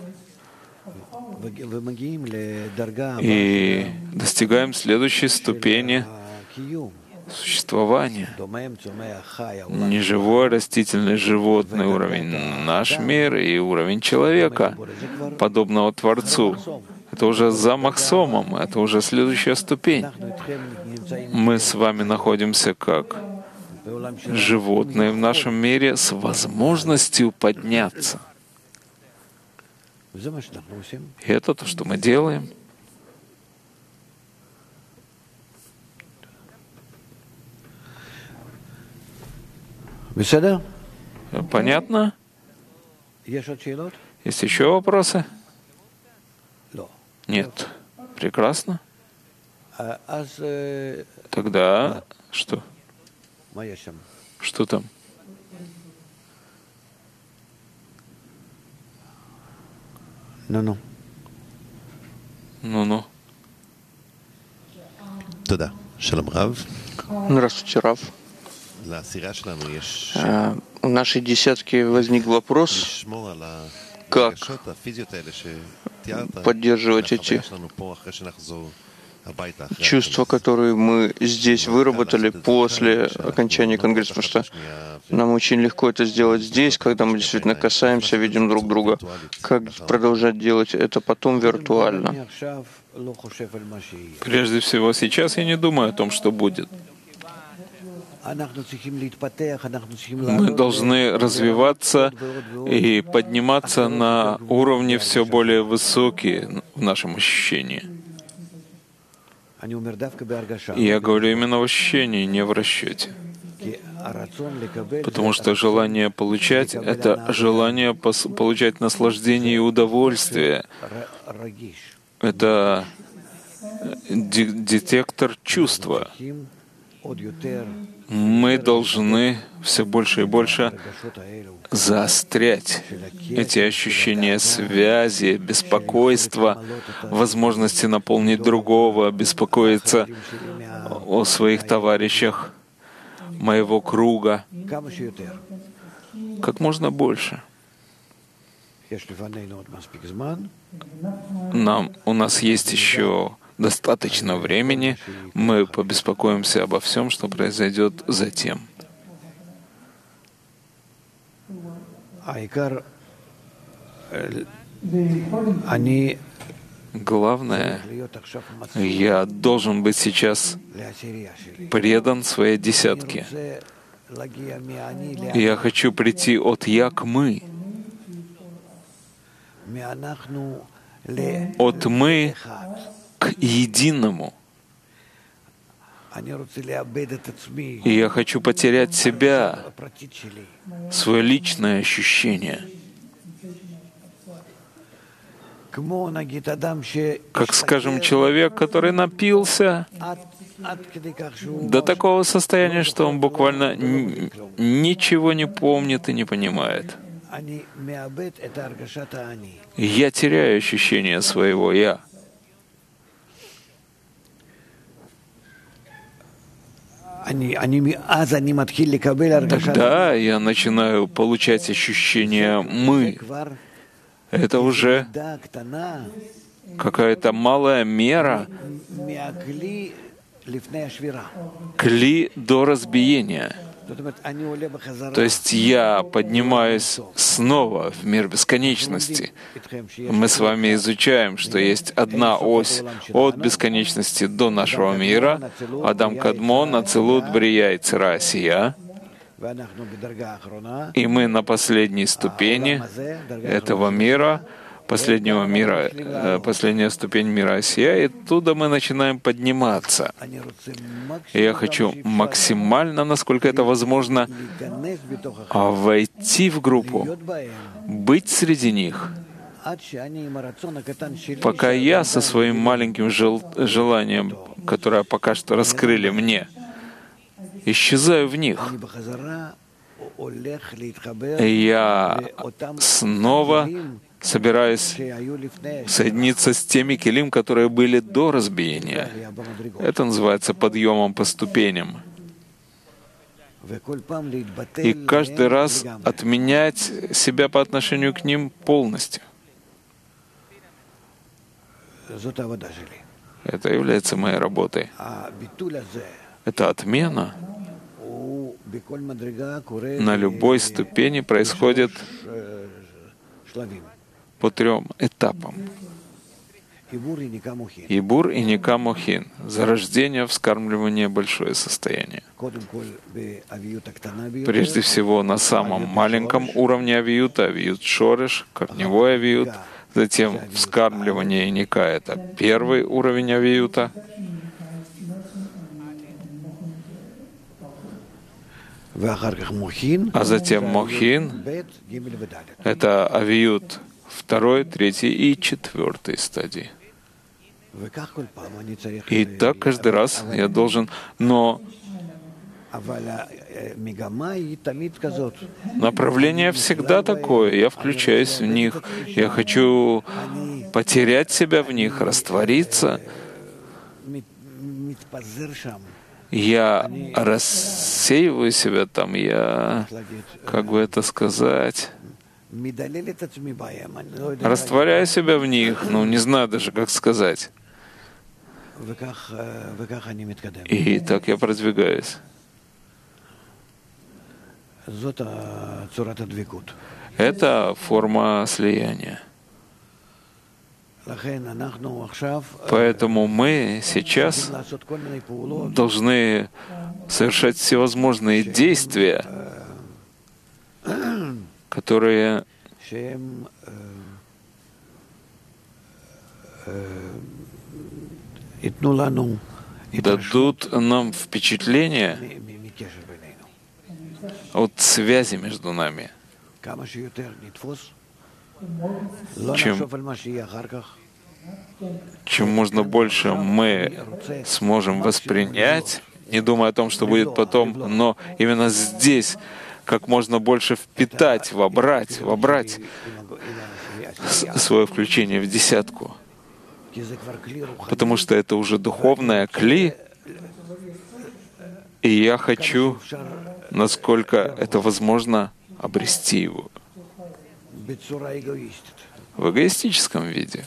И достигаем следующей ступени существования. Неживой, растительный, животный уровень, наш мир и уровень человека, подобного Творцу. Это уже за Махсомом, это уже следующая ступень. Мы с вами находимся как животные в нашем мире с возможностью подняться. И это то, что мы делаем. Понятно? Есть еще вопросы? Нет. Прекрасно. Тогда что? Что там? Ну-ну. Ну-ну. תודה. שלום רב. Здравствуйте, Рав. לעשירייה שלנו יש А, У нашей десятки возник вопрос, לשמור על как הרגשות הפיזיות האלה שתיארת, поддерживать эти החוויה שלנו פה אחרי שנחזור הביתה, אחרי чувства, которые мы здесь выработали после окончания конгресса, потому что нам очень легко это сделать здесь, когда мы действительно касаемся, видим друг друга. Как продолжать делать это потом виртуально? Прежде всего, сейчас я не думаю о том, что будет. Мы должны развиваться и подниматься на уровни все более высокие в нашем ощущении. Я говорю именно в ощущении, не в расчете. Потому что желание получать — это желание пос- получать наслаждение и удовольствие. Это де- детектор чувства. Мы должны все больше и больше заострять эти ощущения связи, беспокойства, возможности наполнить другого, беспокоиться о своих товарищах моего круга как можно больше. Нам, у нас есть еще достаточно времени, мы побеспокоимся обо всем, что произойдет затем. Главное, я должен быть сейчас предан своей десятке. Я хочу прийти от «я» к «мы», от «мы» к единому. И я хочу потерять себя, свое личное ощущение. Как, скажем, человек, который напился до такого состояния, что он буквально ничего не помнит и не понимает. Я теряю ощущение своего «я». Тогда я начинаю получать ощущение «мы». Это уже какая-то малая мера кли до разбиения. То есть я поднимаюсь снова в мир бесконечности. Мы с вами изучаем, что есть одна ось от бесконечности до нашего мира. Адам Кадмон, Ацилут, Брия и Цира Асия. И мы на последней ступени этого мира, последнего мира, последняя ступень мира Асия, и оттуда мы начинаем подниматься. И я хочу максимально, насколько это возможно, войти в группу, быть среди них, пока я со своим маленьким жел- желанием, которое пока что раскрыли мне, исчезаю в них. И я снова собираюсь соединиться с теми келим, которые были до разбиения. Это называется подъемом по ступеням. И каждый раз отменять себя по отношению к ним полностью. Это является моей работой. Эта отмена на любой ступени происходит по трем этапам. Ибур и Ника Мохин. Зарождение, вскармливание, большое состояние. Прежде всего на самом маленьком уровне авиюта, авиют шореш, корневой авиют. Затем вскармливание и Ника — это первый уровень авиюта. А затем Мохин — это авиют второй, третий и четвертой стадии. И так каждый раз я должен, но направление всегда такое. Я включаюсь в них, я хочу потерять себя в них, раствориться. Я рассеиваю себя там, я, как бы это сказать, растворяю себя в них, ну, не знаю даже, как сказать. И так я продвигаюсь. Это форма слияния. Поэтому мы сейчас должны совершать всевозможные действия, которые дадут нам впечатление от связи между нами. Чем, чем можно больше мы сможем воспринять, не думая о том, что будет потом, но именно здесь как можно больше впитать, вобрать, вобрать свое включение в десятку. Потому что это уже духовное кли, и я хочу, насколько это возможно, обрести его в эгоистическом виде.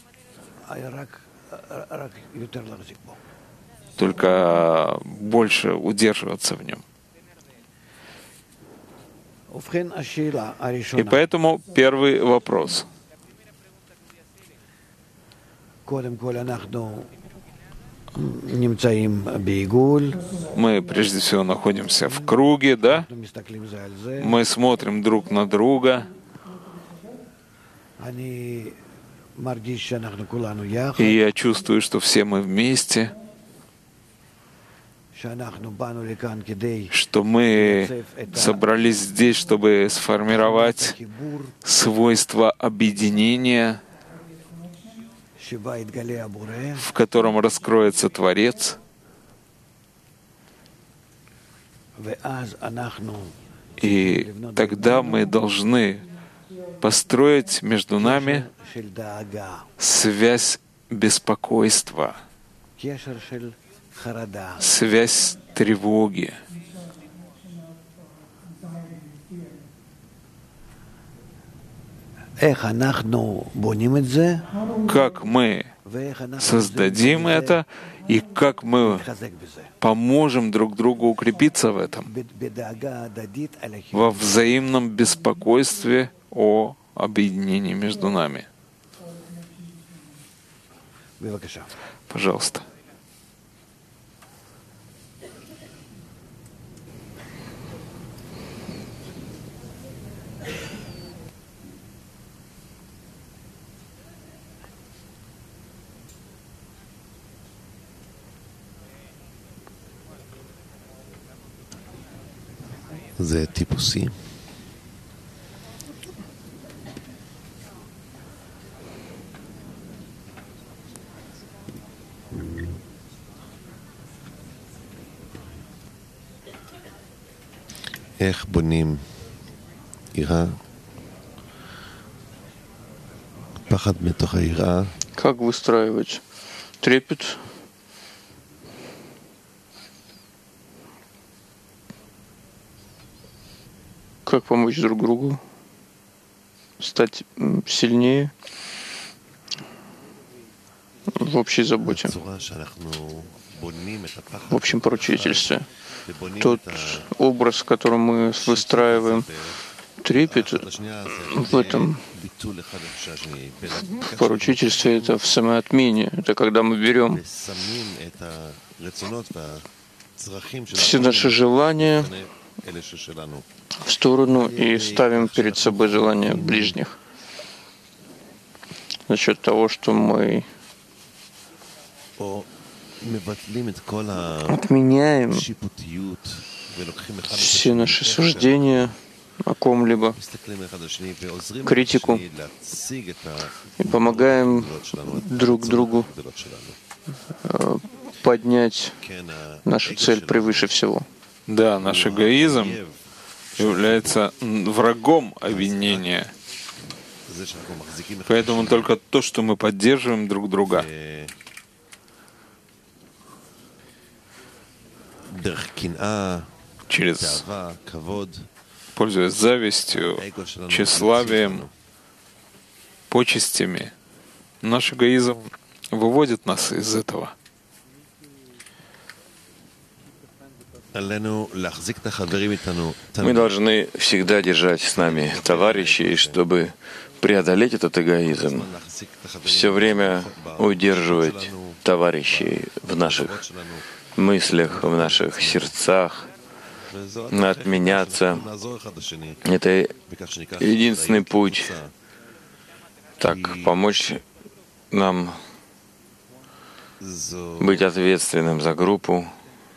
Только больше удерживаться в нем. И поэтому первый вопрос. Мы прежде всего находимся в круге, да? Мы смотрим друг на друга. И я чувствую, что все мы вместе, что мы собрались здесь, чтобы сформировать свойства объединения, в котором раскроется Творец. И тогда мы должны построить между нами связь беспокойства, связь тревоги. Как мы создадим это, и как мы поможем друг другу укрепиться в этом, во взаимном беспокойстве о объединении между нами. Пожалуйста. זה טיפוסי. איך בונים יראה, פחד מתוך היראה. Как выстраивать трепет? Как помочь друг другу стать сильнее в общей заботе, в общем поручительстве. Тот образ, который мы выстраиваем трепет в этом в поручительстве, это в самоотмене. Это когда мы берем все наши желания в сторону и ставим перед собой желания ближних. За счет того, что мы отменяем все наши суждения о ком-либо, критику, и помогаем друг другу поднять нашу цель превыше всего. Да, наш эгоизм является врагом обвинения. Поэтому только то, что мы поддерживаем друг друга, через, пользуясь завистью, тщеславием, почестями, наш эгоизм выводит нас из этого. Мы должны всегда держать с нами товарищей, чтобы преодолеть этот эгоизм, все время удерживать товарищей в наших мыслях, в наших сердцах, отменяться. Это единственный путь так помочь нам быть ответственным за группу.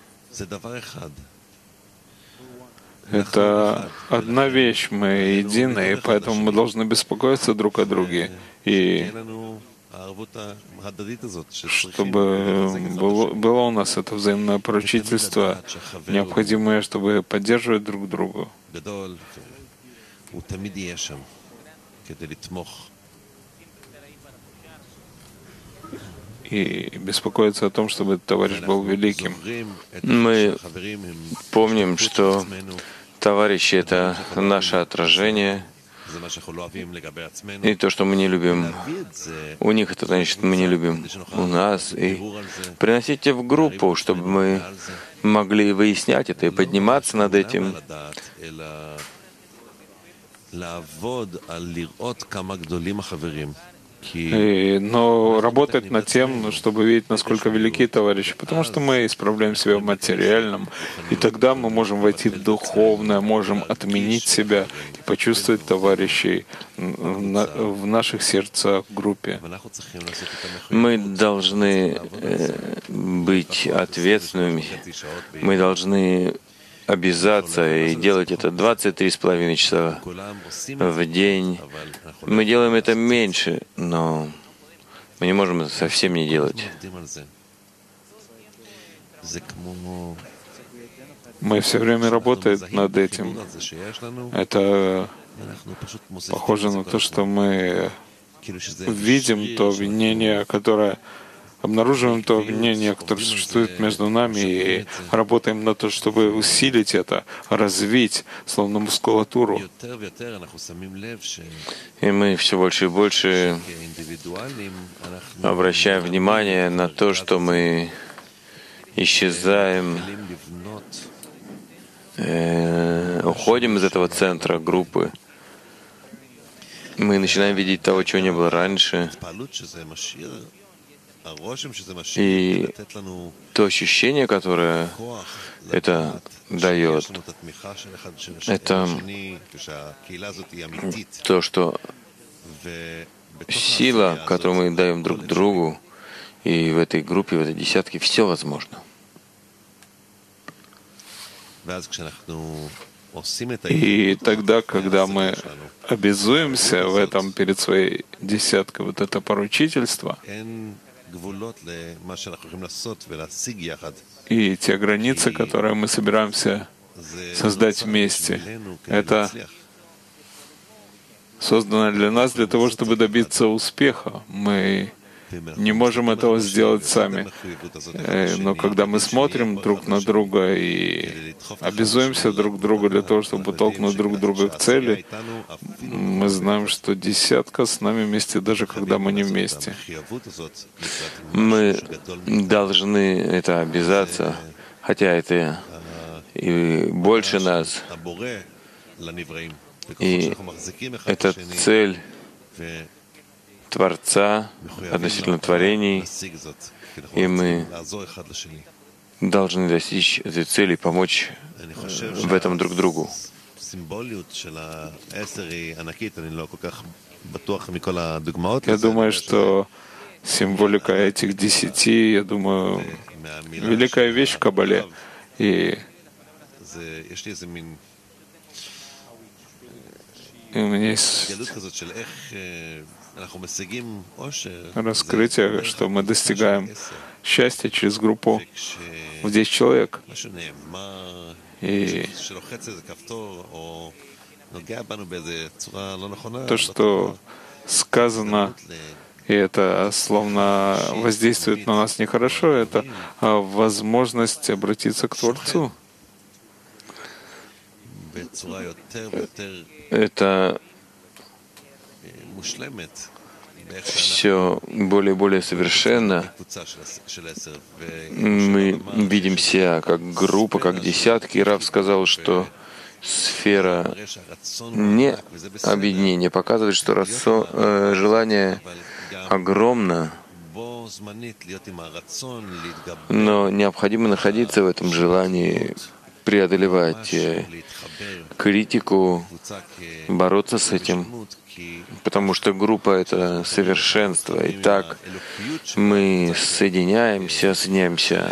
Это одна вещь, мы едины, и поэтому мы должны беспокоиться друг о друге. И чтобы было, было у нас это взаимное поручительство, необходимое, чтобы поддерживать друг друга. И беспокоиться о том, чтобы товарищ был великим. Мы помним, что товарищи — это наше отражение, и то, что мы не любим у них, это значит, мы не любим у нас. И приносите в группу, чтобы мы могли выяснять это и подниматься над этим. И, но работать над тем, чтобы видеть, насколько велики товарищи, потому что мы исправляем себя в материальном, и тогда мы можем войти в духовное, можем отменить себя и почувствовать товарищей в наших сердцах, в группе. Мы должны быть ответственными, мы должны обязаться и делать это двадцать три с половиной часа в день. Мы делаем это меньше, но мы не можем это совсем не делать. Мы все время работаем над этим. Это похоже на то, что мы видим то обвинение, которое обнаруживаем то обвинение, которое существует между нами, и работаем на то, чтобы усилить это, развить, словно мускулатуру. И мы все больше и больше обращаем внимание на то, что мы исчезаем, э, уходим из этого центра группы. Мы начинаем видеть того, чего не было раньше. И то ощущение, которое это дает, это то, что сила, которую мы даем друг другу, и в этой группе, в этой десятке все возможно. И тогда, когда мы обязуемся в этом перед своей десяткой, вот это поручительство, и те границы, которые мы собираемся создать вместе, это создано для нас, для того, чтобы добиться успеха. Мы не можем этого сделать сами. Но когда мы смотрим друг на друга и обязуемся друг другу для того, чтобы толкнуть друг друга к цели, мы знаем, что десятка с нами вместе, даже когда мы не вместе. Мы должны это обязаться, хотя это и больше нас. И это цель Творца относительно творений, и мы должны достичь этой цели и помочь в этом друг другу. Я думаю, что символика этих десяти, я думаю, великая вещь в Каббале. И, и у меня есть раскрытие, что мы достигаем счастья через группу в десять человек. И то, что сказано, и это словно воздействует на нас нехорошо, это возможность обратиться к Творцу. Это все более и более совершенно. Мы видим себя как группа, как десятки. И Рав сказал, что сфера не объединения показывает, что рассо, э, желание огромно, но необходимо находиться в этом желании, преодолевать критику, бороться с этим, потому что группа — это совершенство. И так мы соединяемся, соединяемся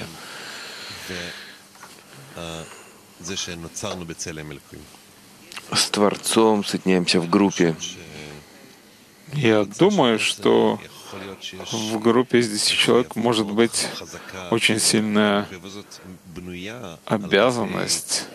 с Творцом, соединяемся в группе. Я думаю, что в группе из десяти человек может быть очень сильная обязанность,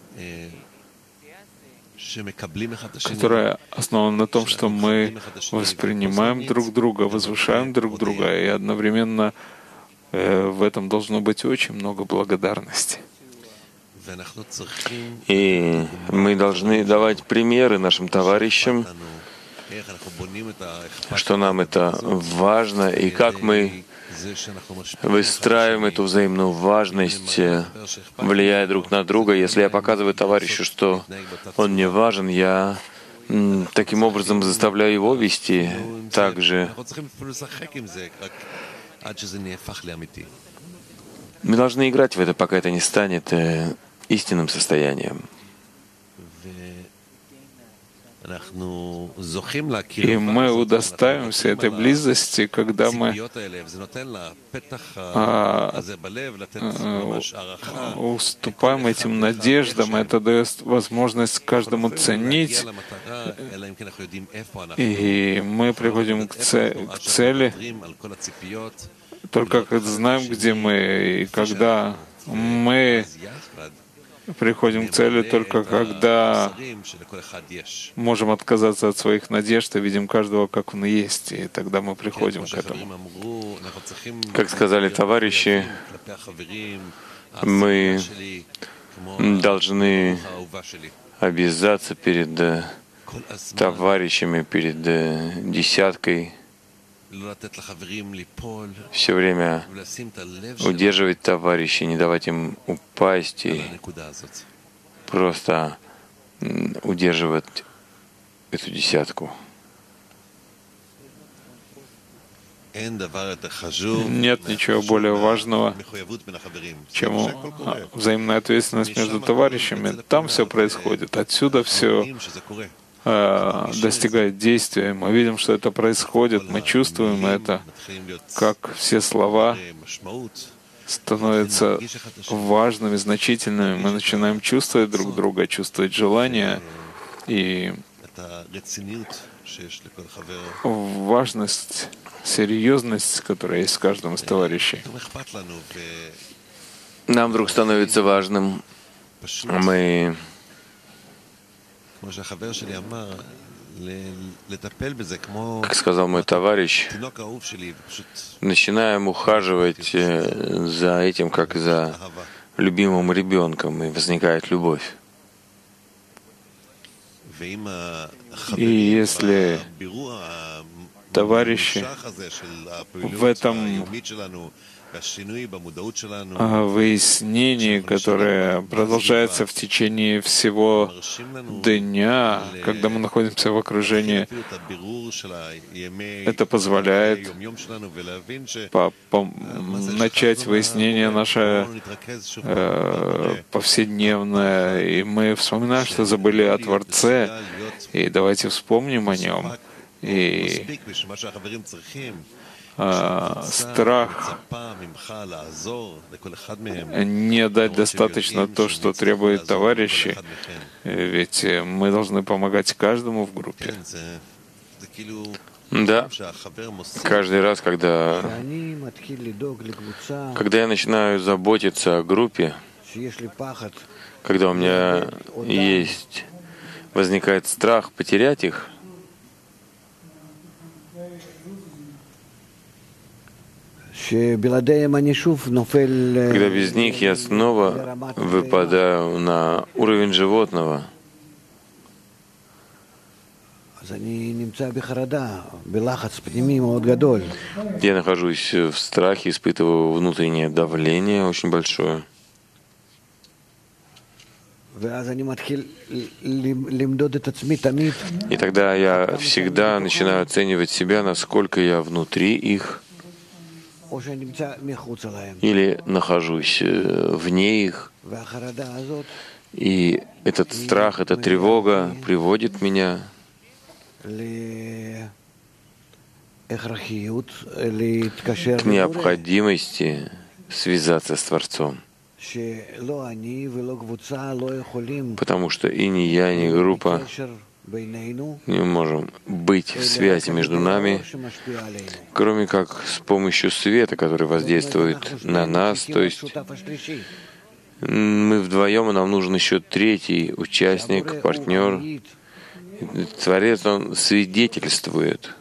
которая основана на том, что мы воспринимаем друг друга, возвышаем друг друга, и одновременно э, в этом должно быть очень много благодарности. И мы должны давать примеры нашим товарищам, что нам это важно, и как мы выстраиваем эту взаимную важность, влияя друг на друга. Если я показываю товарищу, что он мне важен, я таким образом заставляю его вести так же. Мы должны играть в это, пока это не станет истинным состоянием. И мы удостаиваемся этой близости, когда мы а, уступаем этим надеждам. Это дает возможность каждому ценить. И мы приходим к цели только когда знаем, где мы, и когда мы приходим к цели только когда можем отказаться от своих надежд и видим каждого, как он есть, и тогда мы приходим к этому. Как сказали товарищи, мы должны обязаться перед товарищами, перед десяткой, все время удерживать товарищей, не давать им упасть и просто удерживать эту десятку. Нет ничего более важного, чем взаимная ответственность между товарищами. Там все происходит, отсюда все достигает действия. Мы видим, что это происходит, мы чувствуем это, как все слова становятся важными, значительными. Мы начинаем чувствовать друг друга, чувствовать желание и важность, серьезность, которая есть в каждом из товарищей. Нам вдруг становится важным. Мы как сказал мой товарищ, начинаем ухаживать за этим, как за любимым ребенком, и возникает любовь. И если товарищи в этом выяснении, которое продолжается в течение всего дня, когда мы находимся в окружении, это позволяет по, по, начать выяснение наше э, повседневное, и мы вспоминаем, что забыли о Творце, и давайте вспомним о Нем. И э, страх не дать достаточно то, что требует товарищи, ведь мы должны помогать каждому в группе. Да, каждый раз, когда, когда я начинаю заботиться о группе, когда у меня есть, возникает страх потерять их, когда без них я снова выпадаю на уровень животного, я нахожусь в страхе, испытываю внутреннее давление очень большое. И тогда я всегда начинаю оценивать себя, насколько я внутри их, или нахожусь вне их. И этот страх, эта тревога приводит меня к необходимости связаться с Творцом. Потому что и ни я, ни группа не можем быть в связи между нами, кроме как с помощью света, который воздействует на нас. То есть мы вдвоем, и нам нужен еще третий участник, партнер. Творец, он свидетельствует.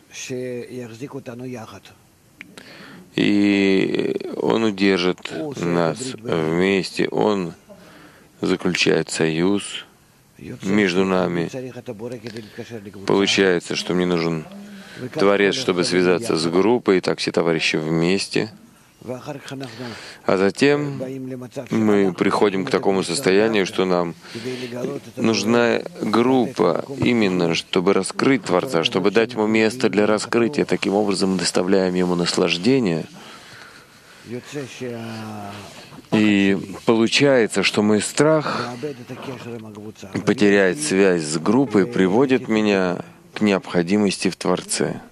И он удержит нас вместе, он заключает союз между нами. Получается, что мне нужен Творец, чтобы связаться с группой, и так все товарищи вместе. А затем мы приходим к такому состоянию, что нам нужна группа именно, чтобы раскрыть Творца, чтобы дать ему место для раскрытия. Таким образом мы доставляем ему наслаждение. И получается, что мой страх потерять связь с группой приводит меня к необходимости в Творце.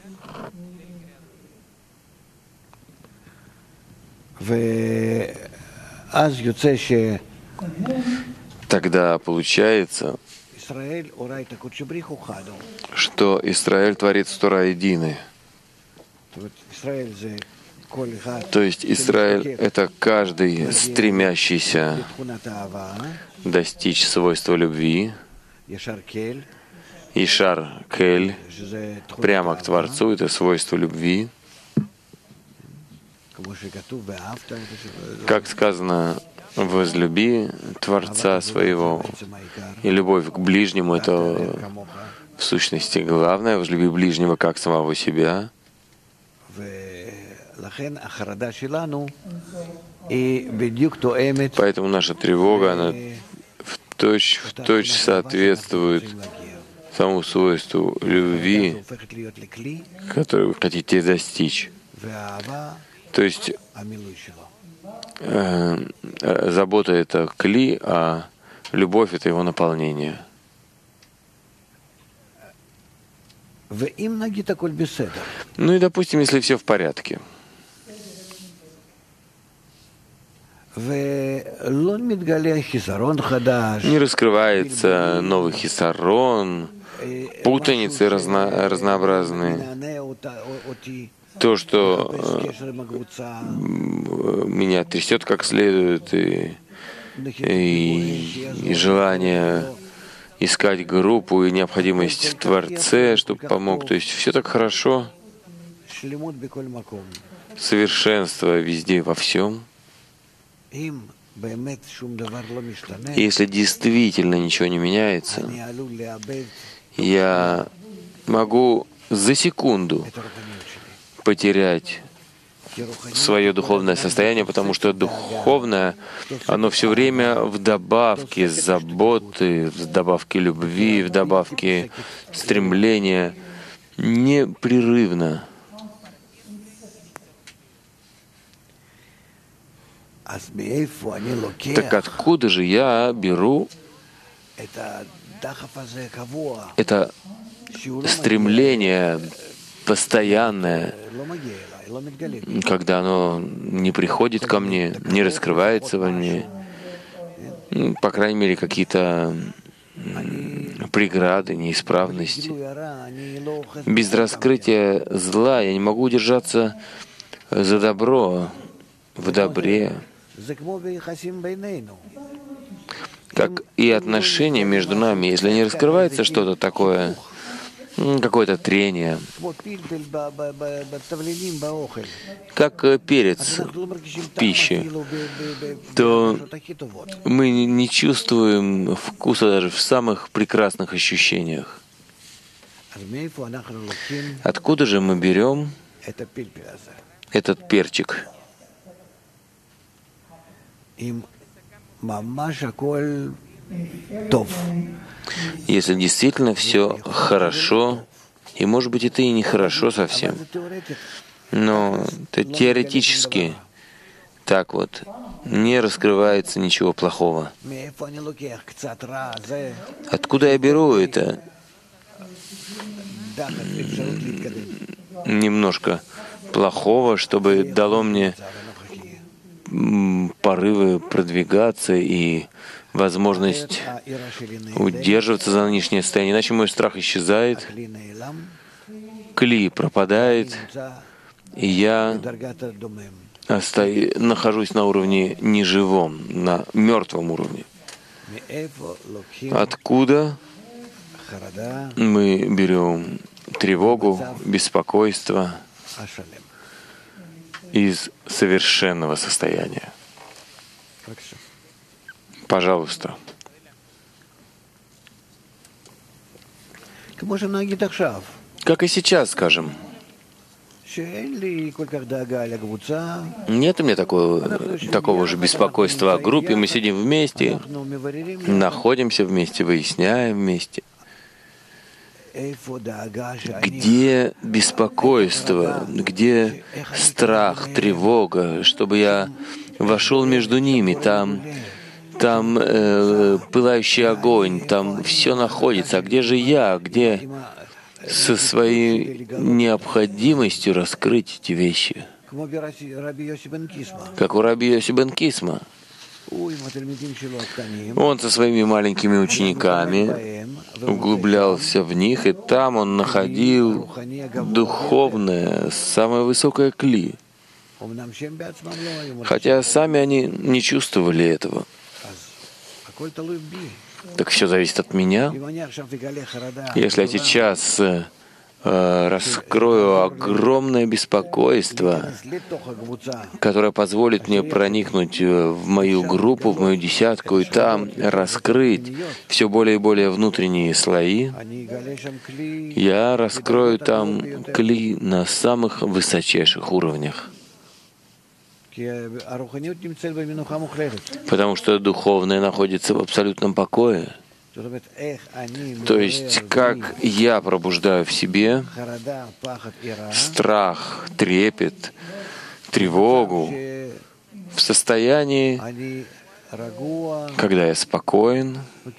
Тогда получается, что Израиль Творец Тора единый. То есть Израиль — это каждый, стремящийся достичь свойства любви, Ишар Кель, прямо к Творцу, это свойство любви. Как сказано, возлюби Творца своего, и любовь к ближнему — это в сущности главное, возлюби ближнего как самого себя. Поэтому наша тревога, она в точь в точь соответствует самому свойству любви, которое вы хотите достичь. То есть э, забота — это кли, а любовь — это его наполнение. Ну и, допустим, если все в порядке, не раскрывается новый хисарон, путаницы разно, разнообразные, то, что э, меня трясет как следует, и, и, и желание искать группу, и необходимость в Творце, чтобы помог. То есть все так хорошо, совершенство везде, во всем. И если действительно ничего не меняется, я могу за секунду потерять свое духовное состояние, потому что духовное, оно все время в добавке заботы, в добавке любви, в добавке стремления, непрерывно. Так откуда же я беру это стремление постоянное, когда оно не приходит ко мне, не раскрывается во мне, по крайней мере, какие-то преграды, неисправности. Без раскрытия зла я не могу удержаться за добро, в добре. Как и отношения между нами, если не раскрывается что-то такое, какое-то трение, как перец в пище, то мы не чувствуем вкуса даже в самых прекрасных ощущениях. Откуда же мы берем этот перчик? Если действительно все хорошо, и может быть это и не хорошо совсем, но это теоретически так вот не раскрывается ничего плохого. Откуда я беру это немножко плохого, чтобы дало мне порывы продвигаться и возможность удерживаться за нынешнее состояние. Иначе мой страх исчезает, кли пропадает, и я оста- нахожусь на уровне неживом, на мертвом уровне. Откуда мы берем тревогу, беспокойство из совершенного состояния? Пожалуйста. Как и сейчас, скажем. Нет у меня такого, такого же беспокойства о группе. Мы сидим вместе, находимся вместе, выясняем вместе. Где беспокойство, где страх, тревога, чтобы я вошел между ними, там, там э, пылающий огонь, там все находится. А где же я, где со своей необходимостью раскрыть эти вещи? Как у Раби Йоси бен Кисма. Он со своими маленькими учениками углублялся в них, и там он находил духовное, самое высокое кли. Хотя сами они не чувствовали этого. Так все зависит от меня. Если я сейчас э, раскрою огромное беспокойство, которое позволит мне проникнуть в мою группу, в мою десятку, и там раскрыть все более и более внутренние слои, я раскрою там кли на самых высочайших уровнях. Потому что духовное находится в абсолютном покое. То есть, как я пробуждаю в себе страх, трепет, тревогу в состоянии, когда я спокоен,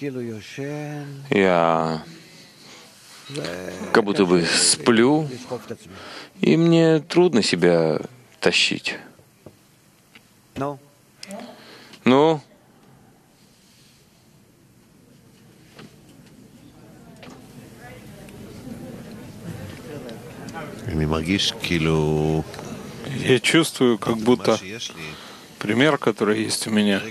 я как будто бы сплю, и мне трудно себя тащить. Ну? Я чувствую, как будто пример, который есть у меня,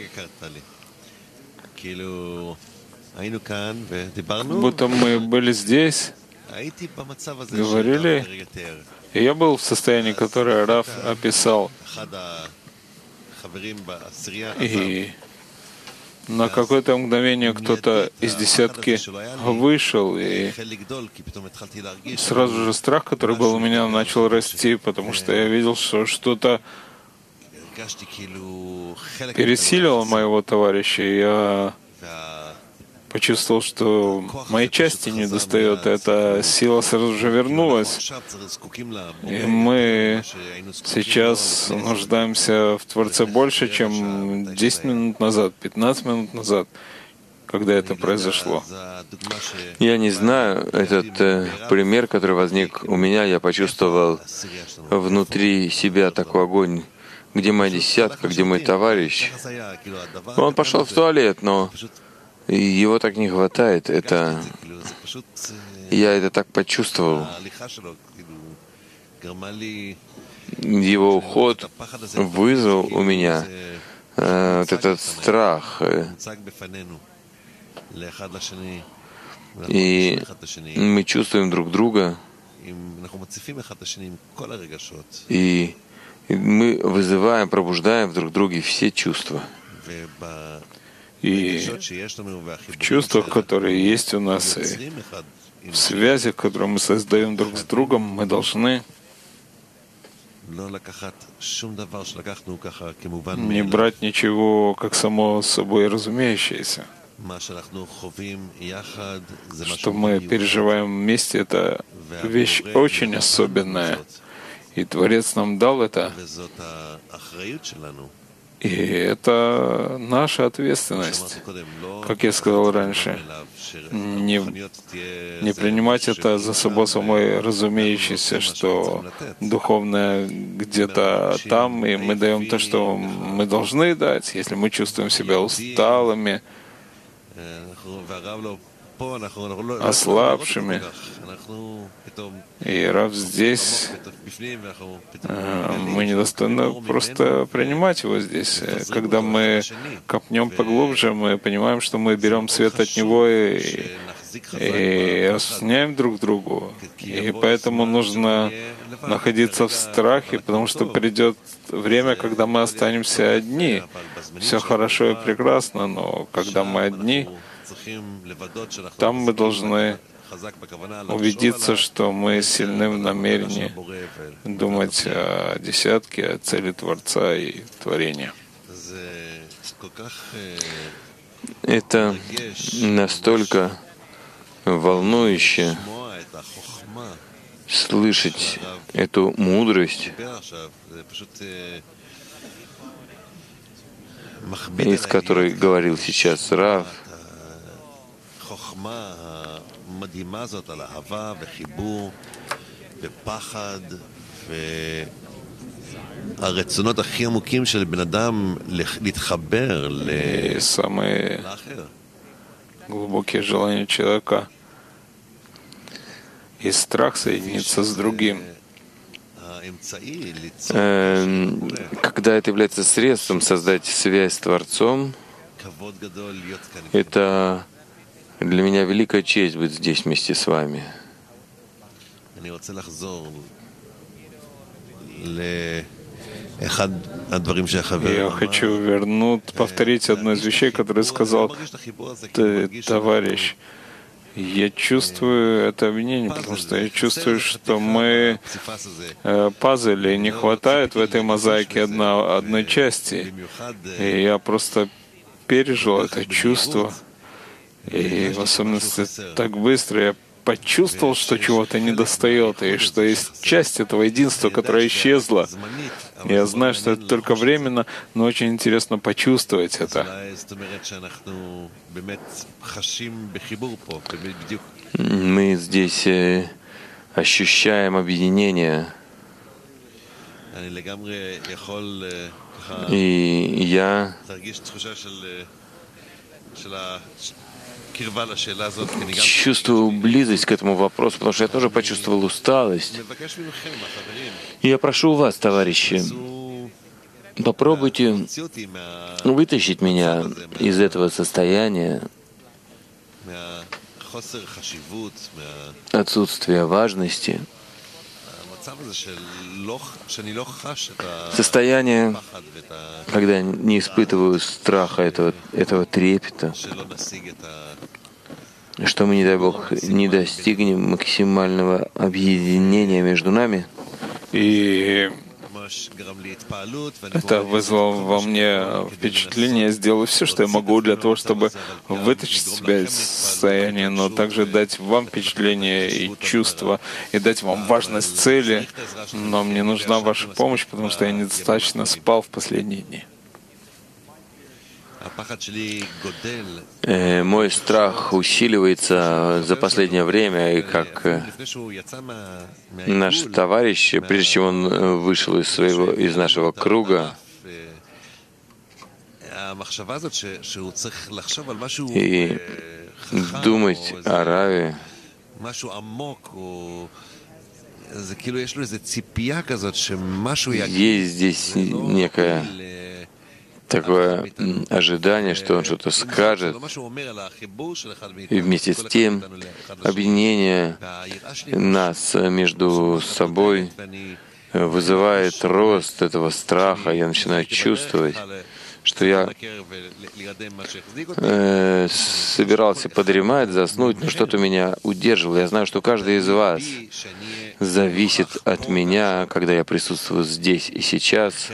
как будто мы были здесь, говорили, и я был в состоянии, которое Раф описал. И На какое-то мгновение кто-то из десятки вышел, и сразу же страх, который был у меня, начал расти, потому что я видел, что что-то пересилило моего товарища, и я почувствовал, что моей части не достает. Эта сила сразу же вернулась. И мы сейчас нуждаемся в Творце больше, чем десять минут назад, пятнадцать минут назад, когда это произошло. Я не знаю, этот э, пример, который возник у меня, я почувствовал внутри себя такой огонь, где моя десятка, где мой товарищ. Он пошел в туалет, но его так не хватает. Это я это так почувствовал. Его уход вызвал у меня э, вот этот страх. И мы чувствуем друг друга. И мы вызываем, пробуждаем в друг друге все чувства. И в чувствах, которые есть у нас, и в связях, которые мы создаем друг с другом, мы должны не брать ничего как само собой разумеющееся. Что мы переживаем вместе, это вещь очень особенная. И Творец нам дал это. И это наша ответственность. Как я сказал раньше, не, не принимать это за собой самой разумеющееся, что духовное где-то там, и мы даем то, что мы должны дать, если мы чувствуем себя усталыми, ослабшими. И Рав здесь, мы недостойны просто принимать его здесь. Когда мы копнем поглубже, мы понимаем, что мы берем свет от него и, и распространяем друг другу. И поэтому нужно находиться в страхе, потому что придет время, когда мы останемся одни. Все хорошо и прекрасно, но когда мы одни, там мы должны убедиться, что мы сильны в намерении думать о десятке, о цели Творца и творения. Это настолько волнующе слышать эту мудрость, из которой говорил сейчас Рав. И самые глубокие желания человека и страх соединиться с другим. Когда это является средством создать связь с Творцом, это для меня великая честь быть здесь вместе с вами. Я хочу вернуть, повторить одну из вещей, которую сказал товарищ. Я чувствую это обвинение, потому что я чувствую, что мы э, пазли, не хватает в этой мозаике одна, одной части. И я просто пережил это чувство. И в особенности так быстро я почувствовал, что чего-то недостает, и что есть часть этого единства, которая исчезла. Я знаю, что это только временно, но очень интересно почувствовать это. Мы здесь ощущаем объединение. И я чувствую близость к этому вопросу, потому что я тоже почувствовал усталость. И я прошу вас, товарищи, попробуйте вытащить меня из этого состояния отсутствия важности, Состояние, когда я не испытываю страха, этого, этого трепета, что мы, не дай Бог, не достигнем максимального объединения между нами. И это вызвало во мне впечатление. Я сделаю все, что я могу для того, чтобы вытащить себя из состояния, но также дать вам впечатление и чувства, и дать вам важность цели. Но мне нужна ваша помощь, потому что я недостаточно спал в последние дни. Мой страх усиливается за последнее время, и как наш товарищ, прежде чем он вышел из своего, из нашего круга, и думать о Раве, есть здесь некая такое ожидание, что он что-то скажет, и вместе с тем объединение нас между собой вызывает рост этого страха. Я начинаю чувствовать, что я э, собирался подремать, заснуть, но что-то меня удерживало. Я знаю, что каждый из вас зависит от меня, когда я присутствую здесь и сейчас.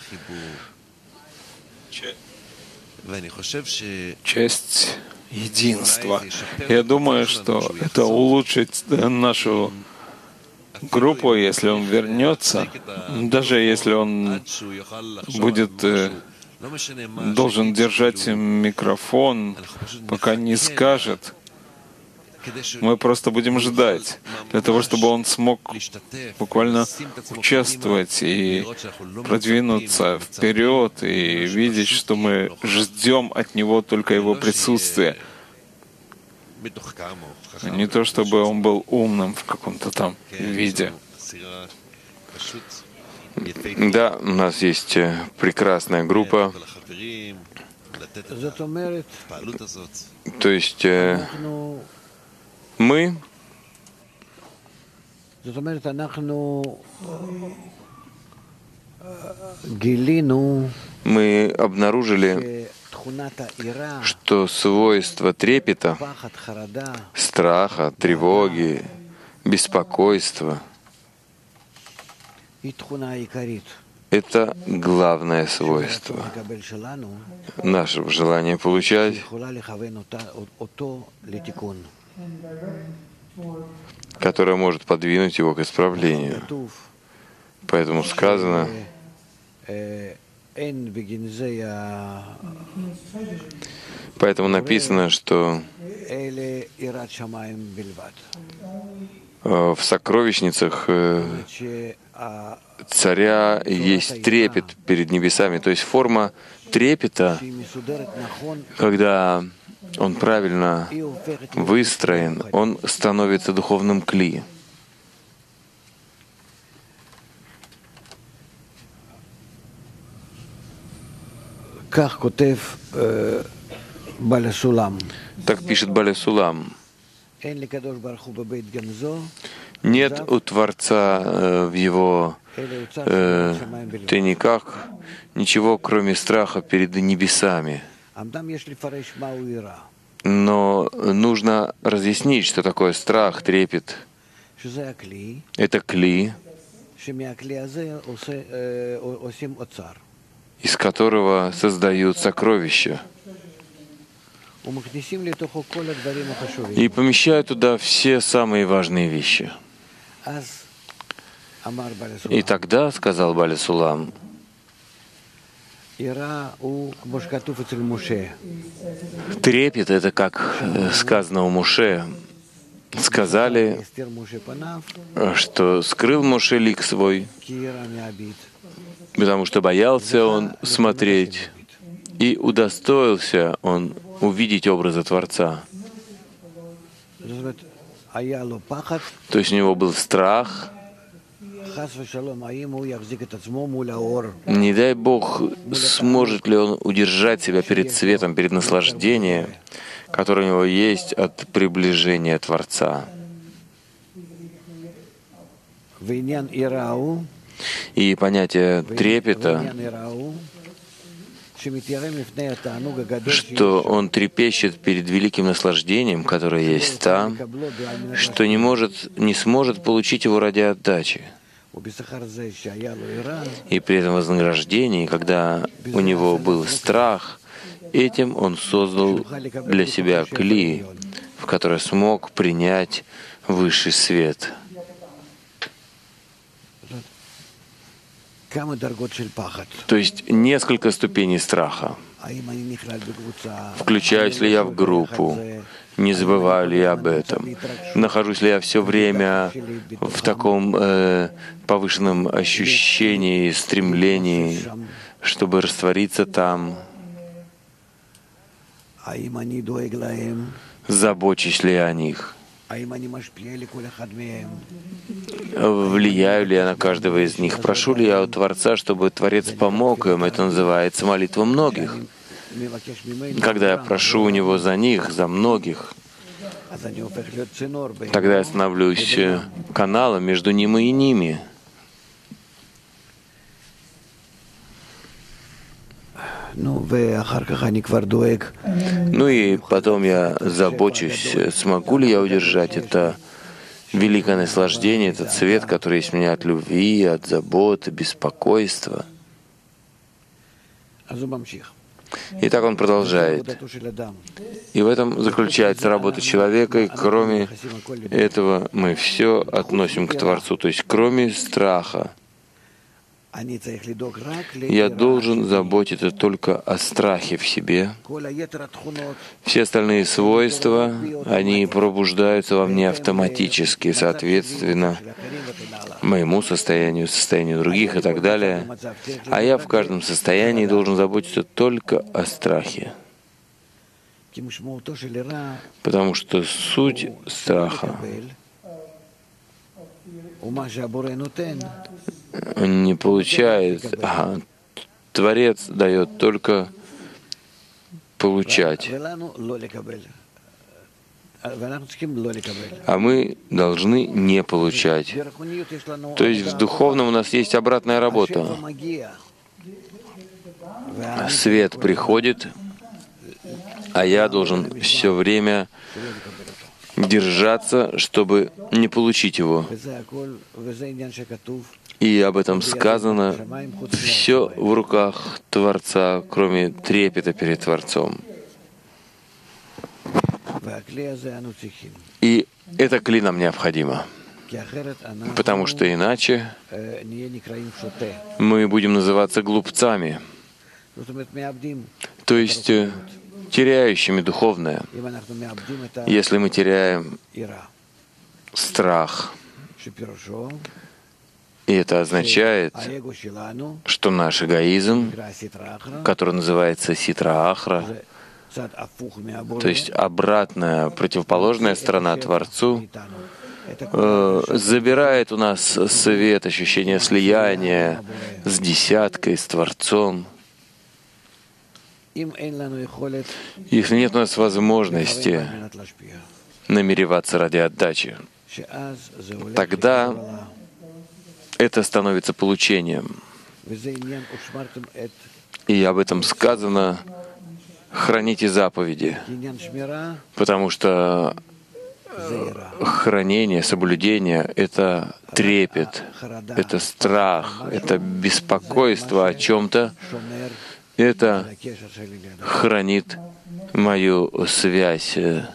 Часть единства. Я думаю, что это улучшит нашу группу, если он вернется, даже если он будет должен держать микрофон, пока не скажет. Мы просто будем ждать, для того, чтобы он смог буквально участвовать и продвинуться вперед, и видеть, что мы ждем от него только его присутствия. Не то, чтобы он был умным в каком-то там виде. Да, у нас есть прекрасная группа. То есть мы мы обнаружили, что свойства трепета, страха, тревоги, беспокойства — это главное свойство нашего желания получать, которое может подвинуть его к исправлению. Поэтому сказано, поэтому написано, что в сокровищницах царя есть трепет перед небесами. То есть форма трепета, когда он правильно выстроен, он становится духовным кли. Так пишет Баля Сулам. Нет у Творца э, в его э, тайниках ничего, кроме страха перед небесами. Но нужно разъяснить, что такое страх, трепет. Это кли, из которого создают сокровища. И помещают туда все самые важные вещи. И тогда, сказал Баля Сулам, трепет — это как сказано у Моше. Сказали, что скрыл Моше лик свой, потому что боялся он смотреть, и удостоился он увидеть образа Творца. То есть у него был страх. Не дай Бог, сможет ли он удержать себя перед светом, перед наслаждением, которое у него есть от приближения Творца. И понятие трепета, что он трепещет перед великим наслаждением, которое есть там, что не может, не сможет получить его ради отдачи. И при этом вознаграждении, когда у него был страх, этим он создал для себя кли, в который смог принять высший свет. То есть несколько ступеней страха. Включаюсь ли я в группу? Не забываю ли я об этом? Нахожусь ли я все время в таком э, повышенном ощущении, стремлении, чтобы раствориться там? Забочусь ли я о них? Влияю ли я на каждого из них? Прошу ли я у Творца, чтобы Творец помог им? Это называется молитва многих. Когда я прошу у Него за них, за многих, тогда я становлюсь каналом между ним и ними. Ну и потом я забочусь, смогу ли я удержать это великое наслаждение, этот свет, который есть у меня от любви, от заботы, беспокойства. И так он продолжает. И в этом заключается работа человека, и кроме этого мы все относим к Творцу, то есть кроме страха. Я должен заботиться только о страхе в себе. Все остальные свойства, они пробуждаются во мне автоматически, соответственно, моему состоянию, состоянию других и так далее. А я в каждом состоянии должен заботиться только о страхе. Потому что суть страха не получает, а Творец дает только получать. А мы должны не получать. То есть в духовном у нас есть обратная работа. Свет приходит, а я должен все время держаться, чтобы не получить его. И об этом сказано: все в руках Творца, кроме трепета перед Творцом. И это кли нам необходимо, потому что иначе мы будем называться глупцами, то есть теряющими духовное. Если мы теряем страх, и это означает, что наш эгоизм, который называется ситра ахра, то есть обратная, противоположная сторона Творцу, э, забирает у нас свет, ощущение слияния с десяткой, с Творцом. Если нет у нас возможности намереваться ради отдачи, тогда это становится получением. И об этом сказано: храните заповеди, потому что хранение, соблюдение — это трепет, это страх, это беспокойство о чем-то. Это хранит мою связь.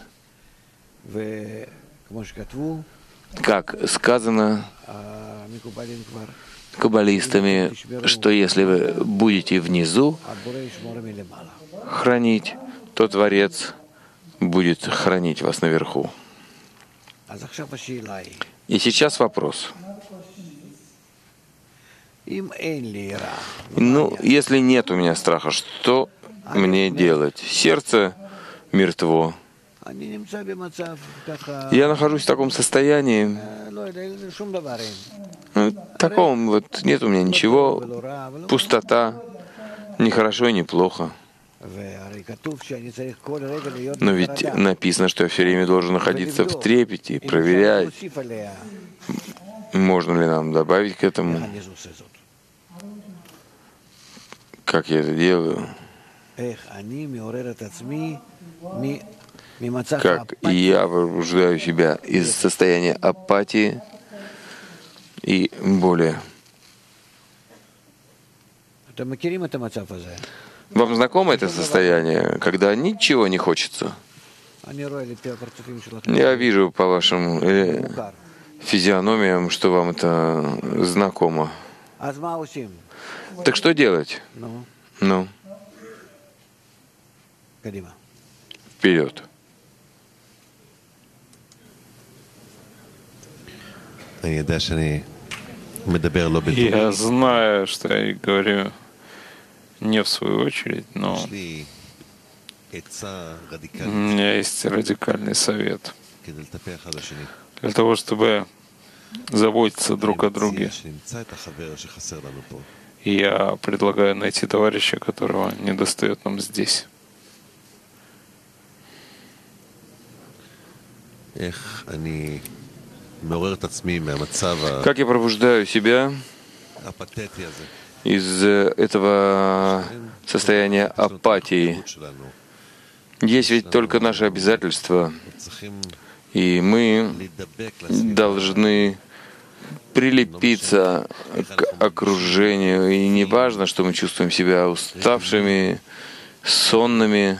Как сказано каббалистами, что если вы будете внизу хранить, то Творец будет хранить вас наверху. И сейчас вопрос. Ну, если нет у меня страха, что мне делать? Сердце мертво. Я нахожусь в таком состоянии, таком вот, нет у меня ничего, пустота, ни хорошо и ни плохо. Но ведь написано, что я все время должен находиться в трепете, проверять, Можно ли нам добавить к этому? Как я это делаю? Как я пробуждаю себя из состояния апатии и боли. Вам знакомо это состояние, когда ничего не хочется? Я вижу по вашим э, физиономиям, что вам это знакомо. Так что делать? Ну, вперед. Я знаю, что я говорю не в свою очередь, но у меня есть радикальный совет для того, чтобы заботиться друг о друге. И я предлагаю найти товарища, которого недостает нам здесь. Как я пробуждаю себя из этого состояния апатии? Есть ведь только наши обязательства, и мы должны прилепиться к окружению. И не важно, что мы чувствуем себя уставшими, сонными.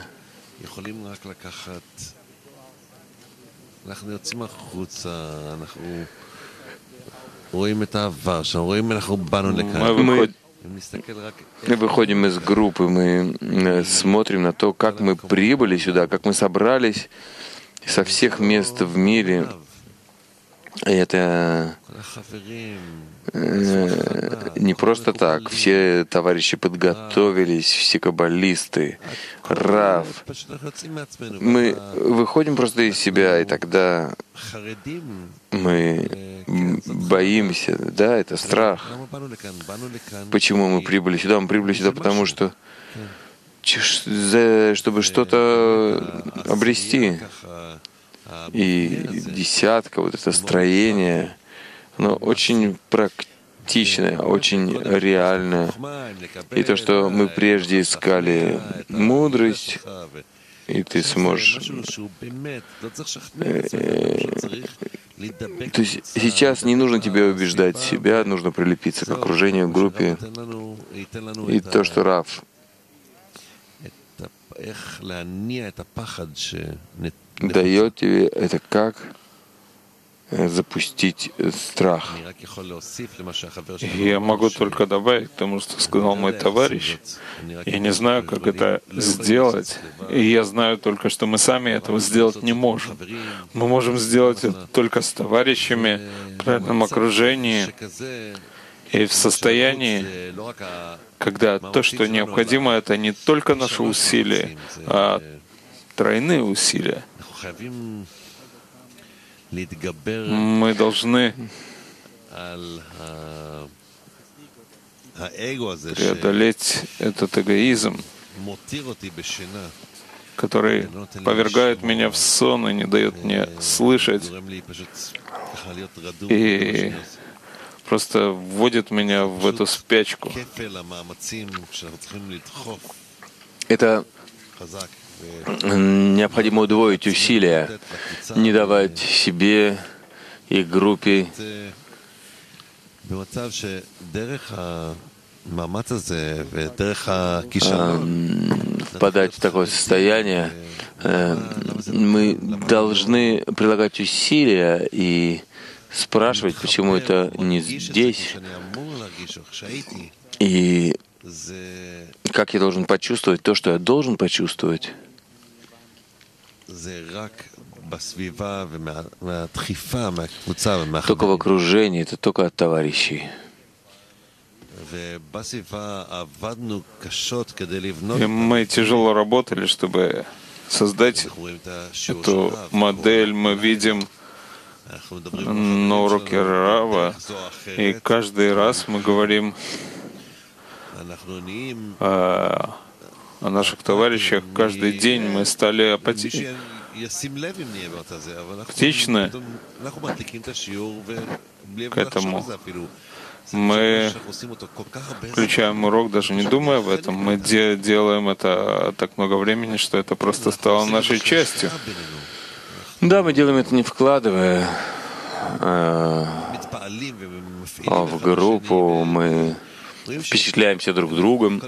Мы Мы выходим из группы, мы смотрим на то, как мы прибыли сюда, как мы собрались со всех мест в мире. И это не просто так. Все товарищи подготовились, все каббалисты, Рав. Мы выходим просто из себя, и тогда мы боимся. Да, это страх. Почему мы прибыли сюда? Мы прибыли сюда, потому что чтобы что-то обрести. И десятка, вот это строение, оно очень практичное, очень реальное. И то, что мы прежде искали мудрость, и ты сможешь... То есть сейчас не нужно тебе убеждать себя, нужно прилепиться к окружению, к группе. И то, что Рав дает тебе, это как запустить страх. Я могу только добавить к тому, что сказал мой товарищ. Я не знаю, как это сделать. И я знаю только, что мы сами этого сделать не можем. Мы можем сделать это только с товарищами, в правильном окружении и в состоянии, когда то, что необходимо, это не только наши усилия, а тройные усилия. Мы должны преодолеть этот эгоизм, который повергает меня в сон и не дает мне слышать, и просто вводит меня в эту спячку. Это необходимо удвоить усилия, не давать себе и группе подать в такое состояние. Мы должны прилагать усилия и спрашивать, почему это не здесь, и как я должен почувствовать то, что я должен почувствовать. Только в окружении, это только от товарищей. И мы тяжело работали, чтобы создать эту модель. Мы видим на уроке Рава, и каждый раз мы говорим о, о наших товарищах. Каждый день мы стали апатичны. к этому. Мы включаем урок, даже не думая об этом. Мы де- делаем это так много времени, что это просто стало нашей частью. Да, мы делаем это не вкладывая а, а в группу. Мы впечатляемся друг другом.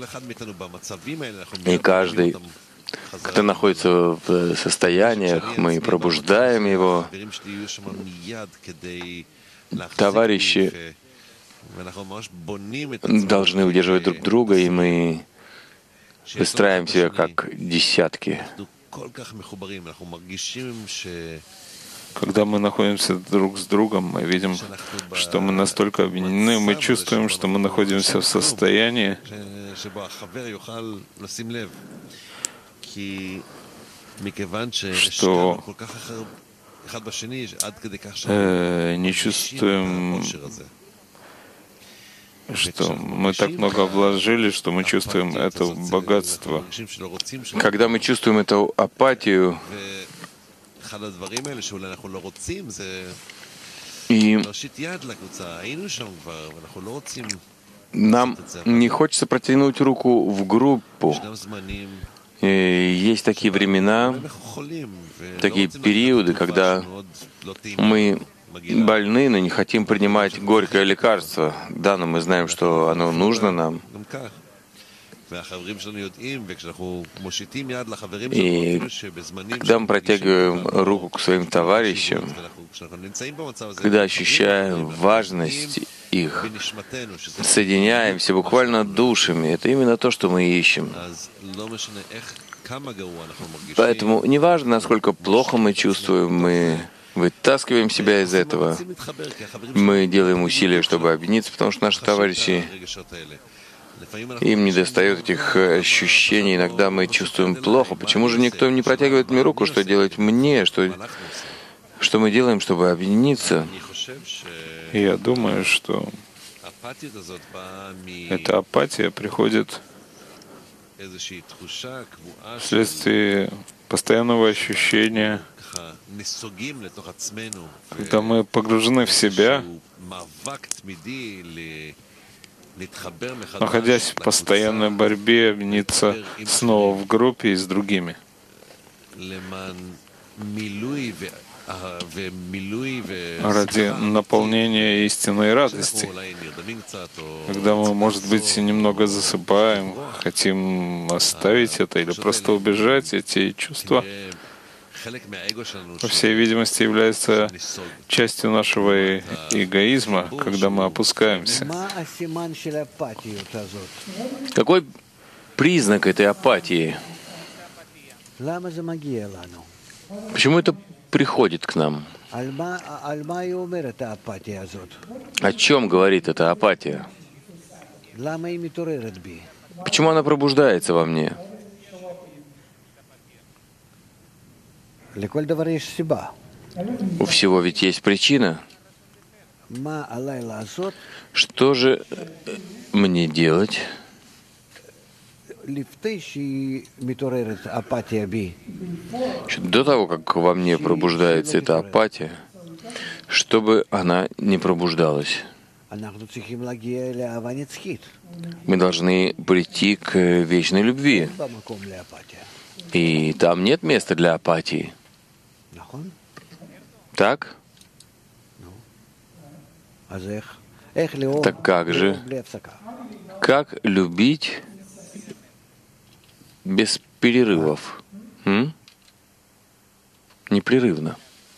И каждый, кто находится в состояниях, мы пробуждаем его. Товарищи должны удерживать друг друга, и мы выстраиваем себя как десятки. Когда мы находимся друг с другом, мы видим, что мы настолько объединены, мы чувствуем, что мы находимся в состоянии, что э, не чувствуем, что мы так много вложили, что мы чувствуем это богатство. Когда мы чувствуем эту апатию, и нам не хочется протянуть руку в группу. И есть такие времена, такие периоды, когда мы больны, но не хотим принимать горькое лекарство. Да, но мы знаем, что оно нужно нам. И когда мы протягиваем руку к своим товарищам, когда ощущаем важность их, соединяемся буквально душами, это именно то, что мы ищем. Поэтому неважно, насколько плохо мы чувствуем, мы вытаскиваем себя из этого. Мы делаем усилия, чтобы объединиться, потому что наши товарищи, им не достает этих ощущений. Иногда мы чувствуем плохо. Почему же никто не протягивает мне руку? Что делать мне? Что, что мы делаем, чтобы объединиться? Я думаю, что эта апатия приходит вследствие постоянного ощущения, когда мы погружены в себя, находясь в постоянной борьбе, объединиться снова в группе и с другими. Ради наполнения истинной радости. Когда мы, может быть, немного засыпаем, хотим оставить это или просто убежать, эти чувства, по всей видимости, являются частью нашего эгоизма, когда мы опускаемся. Какой признак этой апатии? Почему это приходит к нам? О чем говорит эта апатия? Почему она пробуждается во мне? У всего ведь есть причина. Что же мне делать, до того, как во мне пробуждается эта апатия, чтобы она не пробуждалась? Мы должны прийти к вечной любви. И там нет места для апатии. Так? Так как же? Как любить без перерывов? М? Непрерывно.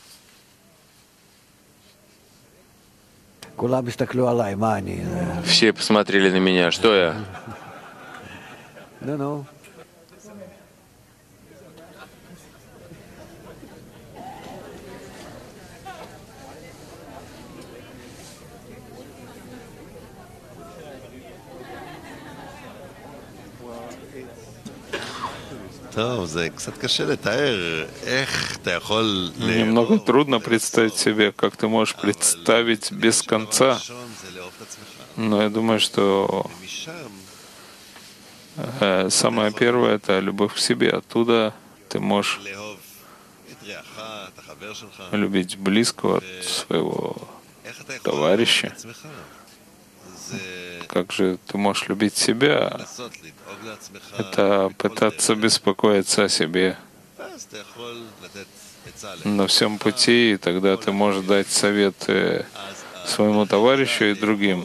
Все посмотрели на меня. Что я? Немного трудно представить себе, как ты можешь представить без конца. Но я думаю, что э, самое первое — это любовь к себе. Оттуда ты можешь любить близкого, своего товарища. Как же ты можешь любить себя? Это пытаться беспокоиться о себе на всем пути, и тогда ты можешь дать советы своему товарищу и другим.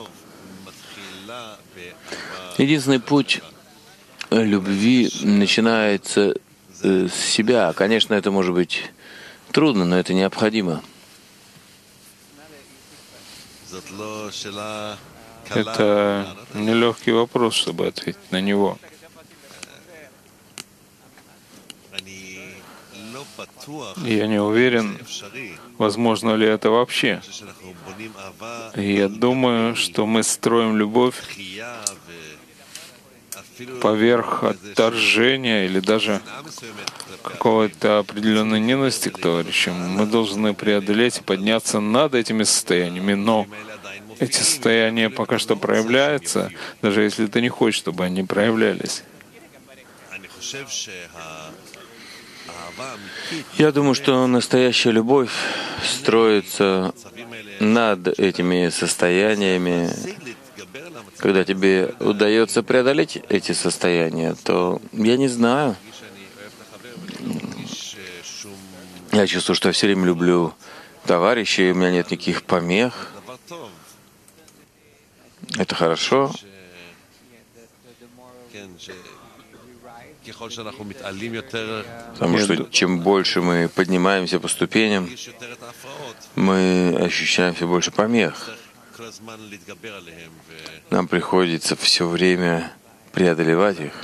Единственный путь любви начинается с себя. Конечно, это может быть трудно, но это необходимо. Это нелегкий вопрос, чтобы ответить на него. Я не уверен, возможно ли это вообще. Я думаю, что мы строим любовь поверх отторжения или даже какой-то определенной ненависти к товарищам. Мы должны преодолеть и подняться над этими состояниями, но эти состояния пока что проявляются, даже если ты не хочешь, чтобы они проявлялись. Я думаю, что настоящая любовь строится над этими состояниями. Когда тебе удается преодолеть эти состояния, то я не знаю. Я чувствую, что я все время люблю товарищей, у меня нет никаких помех. Это хорошо. Потому что чем больше мы поднимаемся по ступеням, мы ощущаем все больше помех. Нам приходится все время преодолевать их.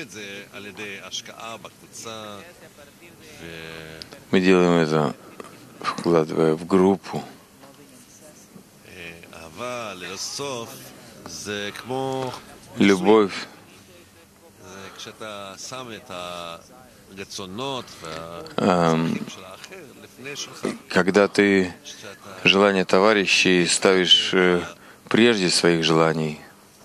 Мы делаем это, вкладывая в группу. Любовь Эм, когда ты желания товарищей ставишь э, прежде своих желаний,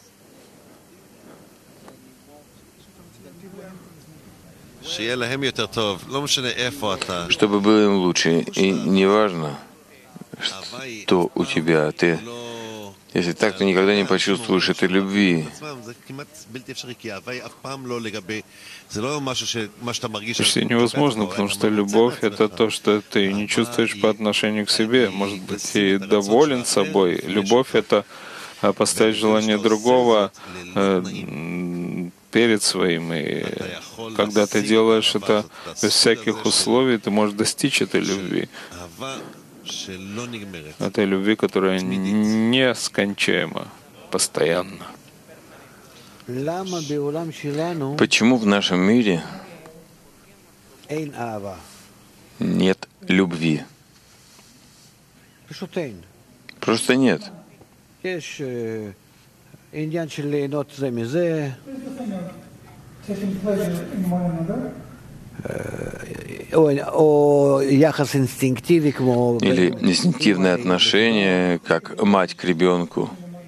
чтобы было им лучше. И неважно, что у тебя, ты, если так, ты никогда не почувствуешь этой любви. Почти невозможно, потому что любовь — это то, что ты не чувствуешь по отношению к себе. Может быть, и доволен собой. Любовь — это поставить желание другого перед своим. И когда ты делаешь это без всяких условий, ты можешь достичь этой любви. Этой любви, которая нескончаема, постоянно. Почему в нашем мире нет любви? Просто нет. Или инстинктивное отношение, как мать к ребенку.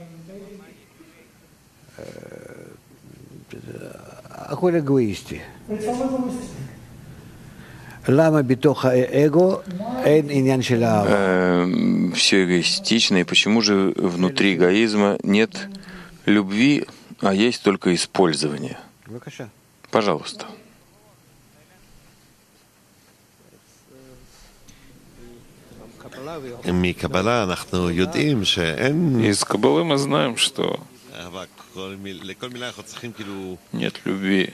Э, все эгоистично, и почему же внутри эгоизма нет любви, а есть только использование? Пожалуйста. Из Каббалы мы знаем, что нет любви.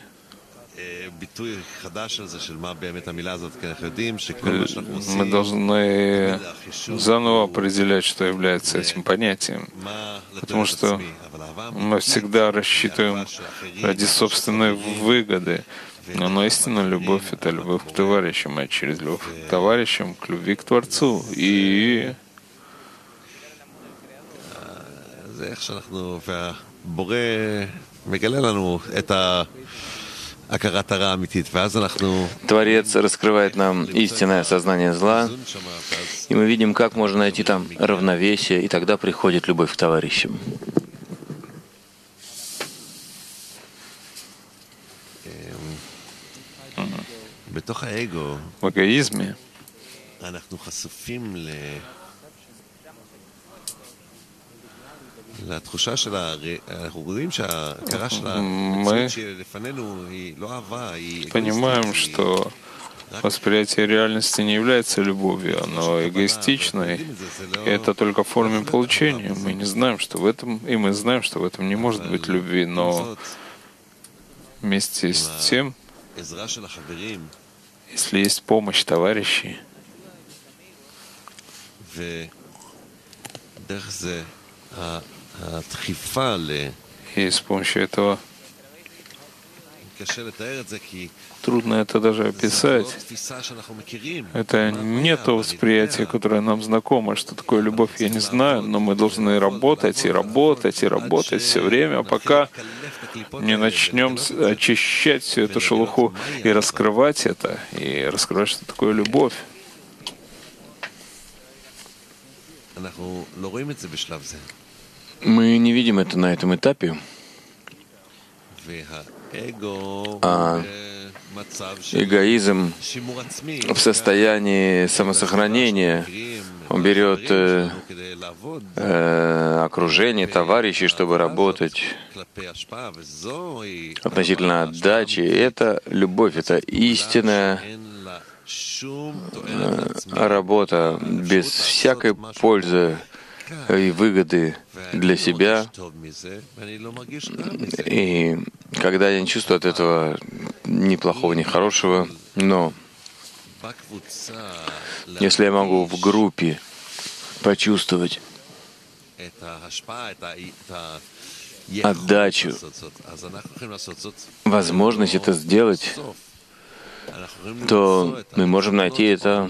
Мы должны заново определять, что является этим понятием, потому что мы всегда рассчитываем ради собственной выгоды. Но истинная любовь — это любовь к товарищам, а через любовь к товарищам к любви к Творцу. И Творец раскрывает нам истинное сознание зла, и мы видим, как можно найти там равновесие, и тогда приходит любовь к товарищам. в эгоизме Мы понимаем, что восприятие реальности не является любовью, оно эгоистичное, и это только в форме получения. Мы не знаем, что в этом, и мы знаем, что в этом не может быть любви, но вместе с тем, если есть помощь товарищей, и с помощью этого трудно это даже описать. Это не то восприятие, которое нам знакомо. Что такое любовь, я не знаю, но мы должны работать и работать и работать все время, пока не начнем очищать всю эту шелуху и раскрывать это, и раскрывать, что такое любовь. Мы не видим это на этом этапе. А эгоизм в состоянии самосохранения, он берет э, э, окружение, товарищей, чтобы работать относительно отдачи. Это любовь, это истинная э, работа без всякой пользы и выгоды для себя. И когда я не чувствую от этого ни плохого, ни хорошего, но если я могу в группе почувствовать отдачу, возможность это сделать, то мы можем найти это,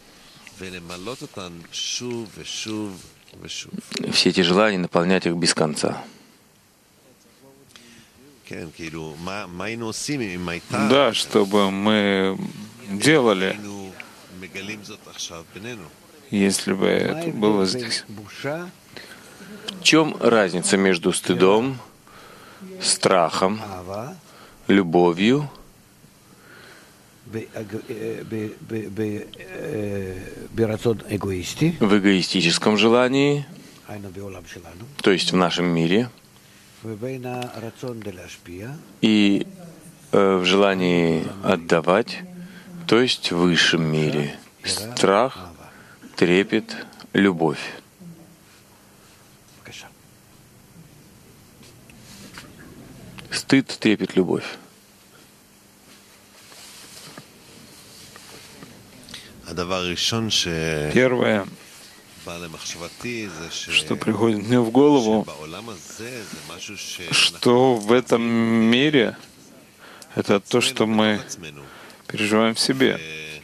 все эти желания, наполнять их без конца. Да, чтобы мы делали, если бы это было здесь. В чем разница между стыдом, страхом, любовью в эгоистическом желании, то есть в нашем мире, и э, в желании отдавать, то есть в высшем мире? Страх, трепет, любовь. Стыд, трепет, любовь. Первое, что приходит мне в голову, что в этом мире это то, что мы переживаем в себе.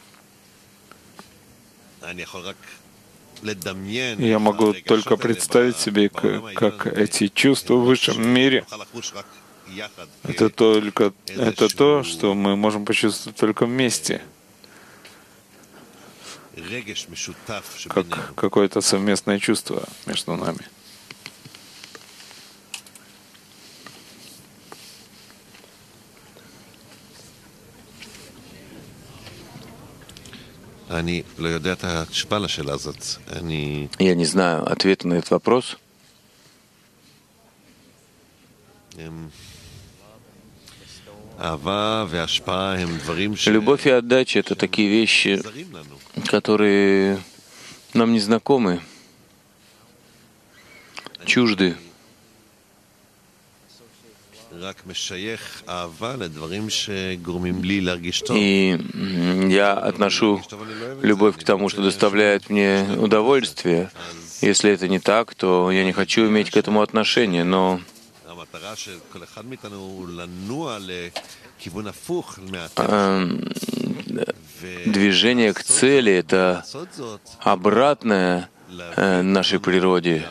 Я могу только представить себе, как эти чувства в высшем мире. Это только это то, что мы можем почувствовать только вместе. Как какое-то совместное чувство между нами. Я не знаю ответа на этот вопрос. Любовь и отдача — это такие вещи, которые нам не знакомы, чужды. И я отношу любовь к тому, что доставляет мне удовольствие. Если это не так, то я не хочу иметь к этому отношения. Но движение к цели — это обратное нашей природе.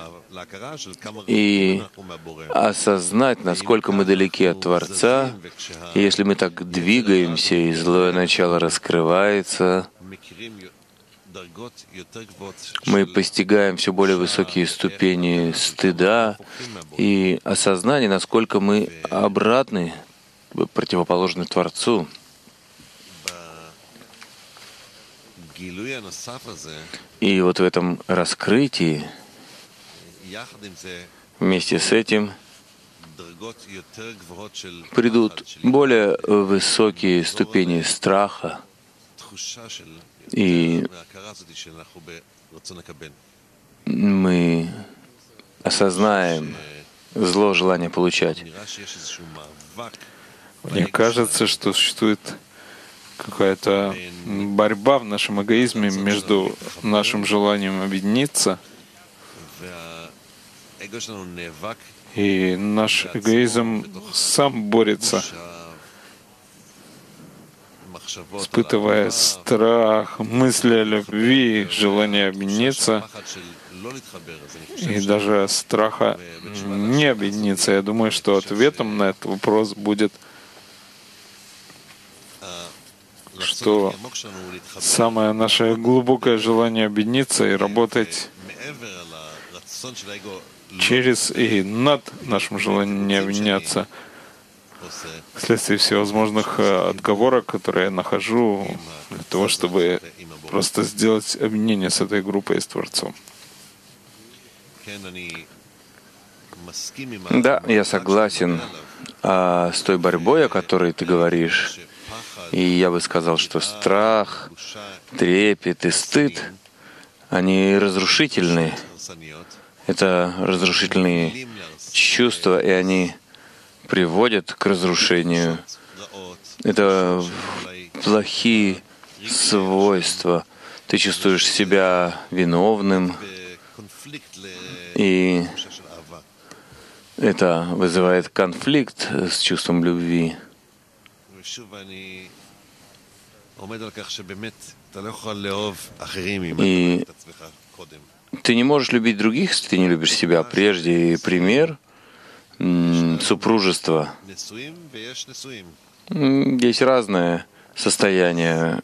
И осознать, насколько мы далеки от Творца, и если мы так двигаемся, и злое начало раскрывается, мы постигаем все более высокие ступени стыда и осознания, насколько мы обратны, противоположны Творцу. И вот в этом раскрытии Вместе с этим придут более высокие ступени страха, и мы осознаем зло желания получать. Мне кажется, что существует какая-то борьба в нашем эгоизме между нашим желанием объединиться, и наш эгоизм сам борется, испытывая страх, мысли о любви, желание объединиться, и даже страха не объединиться. Я думаю, что ответом на этот вопрос будет, что самое наше глубокое желание объединиться и работать через и над нашим желанием не объединяться, вследствие всевозможных отговорок, которые я нахожу для того, чтобы просто сделать объединение с этой группой и с Творцом. Да, я согласен а, с той борьбой, о которой ты говоришь. И я бы сказал, что страх, трепет и стыд, они разрушительны. Это разрушительные чувства, и они приводят к разрушению. Это плохие свойства. Ты чувствуешь себя виновным, и это вызывает конфликт с чувством любви. И ты не можешь любить других, если ты не любишь себя прежде. И пример м, супружества. М, Есть разное состояние.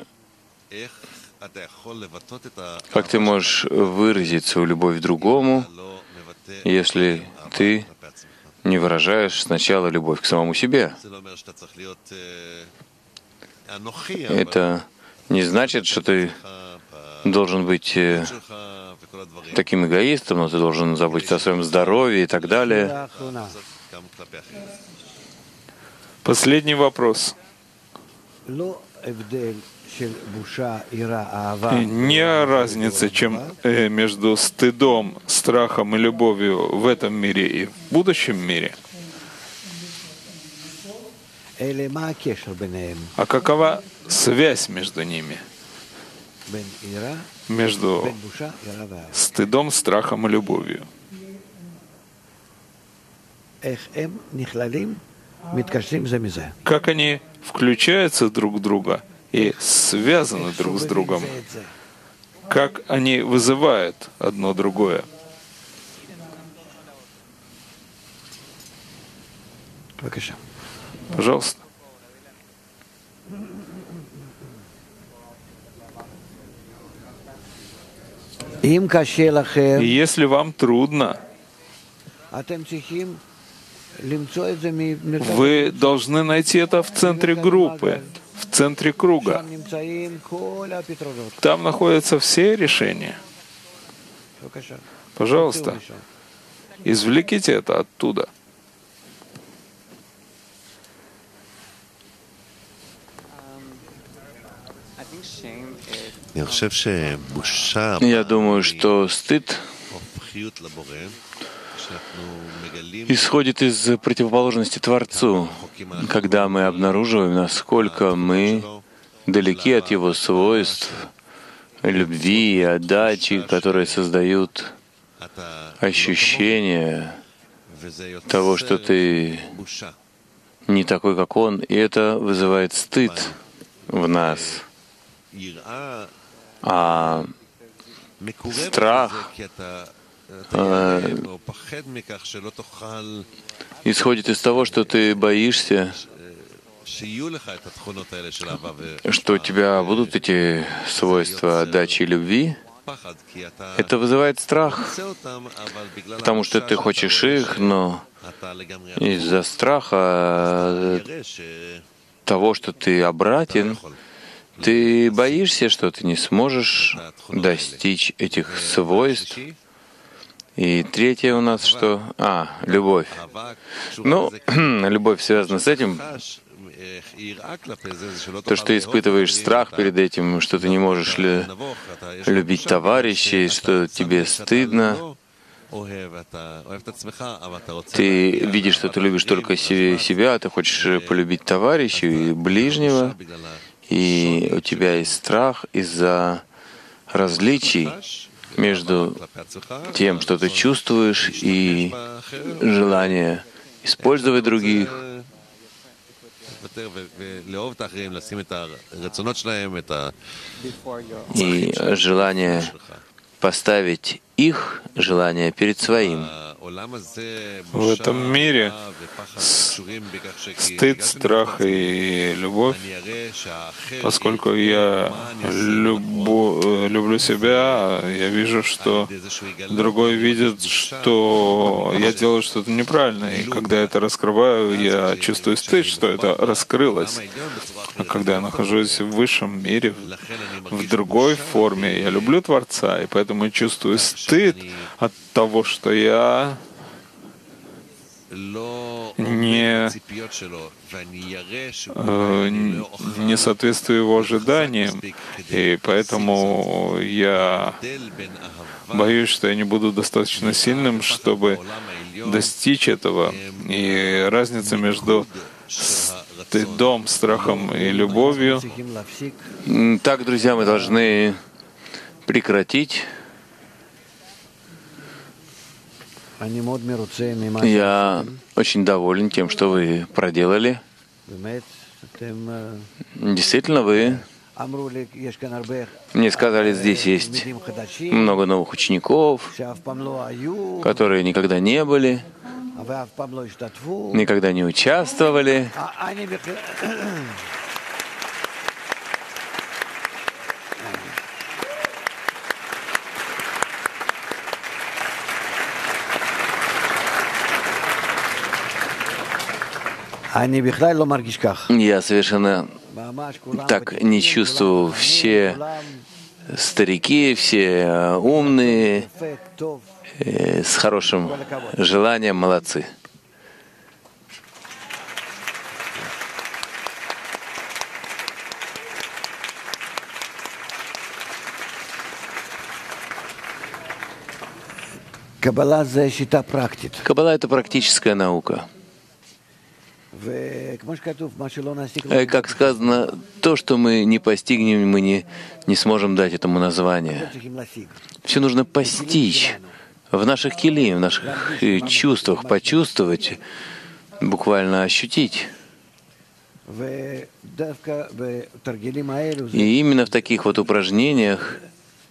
Как ты можешь выразить свою любовь другому, если ты не выражаешь сначала любовь к самому себе? Это не значит, что ты должен быть таким эгоистом, но ты должен забыть о своем здоровье и так далее. Последний вопрос. Не разница, чем э, между стыдом, страхом и любовью в этом мире и в будущем мире. А какова связь между ними? Между стыдом, страхом и любовью. Как они включаются друг в друга и связаны друг с другом? Как они вызывают одно другое? Пожалуйста. И если вам трудно, вы должны найти это в центре группы, в центре круга. Там находятся все решения. Пожалуйста, извлеките это оттуда. Я думаю, что стыд исходит из противоположности Творцу, когда мы обнаруживаем, насколько мы далеки от Его свойств, любви и отдачи, которые создают ощущение того, что ты не такой, как Он, и это вызывает стыд в нас. А страх э, исходит из того, что ты боишься, что у тебя будут эти свойства отдачи и любви. Это вызывает страх, потому что ты хочешь их, но из-за страха того, что ты обратен, ты боишься, что ты не сможешь достичь этих свойств, И третье у нас что? А, любовь. Ну, любовь связана с этим. То, что ты испытываешь страх перед этим, что ты не можешь ли любить товарищей, что тебе стыдно. Ты видишь, что ты любишь только себя, ты хочешь полюбить товарища и ближнего, и у тебя есть страх из-за различий между тем, что ты чувствуешь, и желание использовать других, и желание поставить их желание перед своим. В этом мире стыд, страх и любовь, поскольку я любу, люблю себя, я вижу, что другой видит, что я делаю что-то неправильно. И когда я это раскрываю, я чувствую стыд, что это раскрылось. А когда я нахожусь в высшем мире, в другой форме, я люблю Творца, и поэтому я чувствую стыд от того, что я не, э, не соответствую его ожиданиям, и поэтому я боюсь, что я не буду достаточно сильным, чтобы достичь этого. И разница между стыдом, страхом и любовью. Так, друзья, мы должны прекратить. Я очень доволен тем, что вы проделали. Действительно, вы мне сказали, здесь есть много новых учеников, которые никогда не были, никогда не участвовали. Я совершенно так не чувствую. Все старики, все умные, с хорошим желанием, молодцы. Каббала — это практическая наука. Как сказано, то, что мы не постигнем, мы не, не сможем дать этому название. Все нужно постичь в наших келим, в наших чувствах, почувствовать, буквально ощутить. И именно в таких вот упражнениях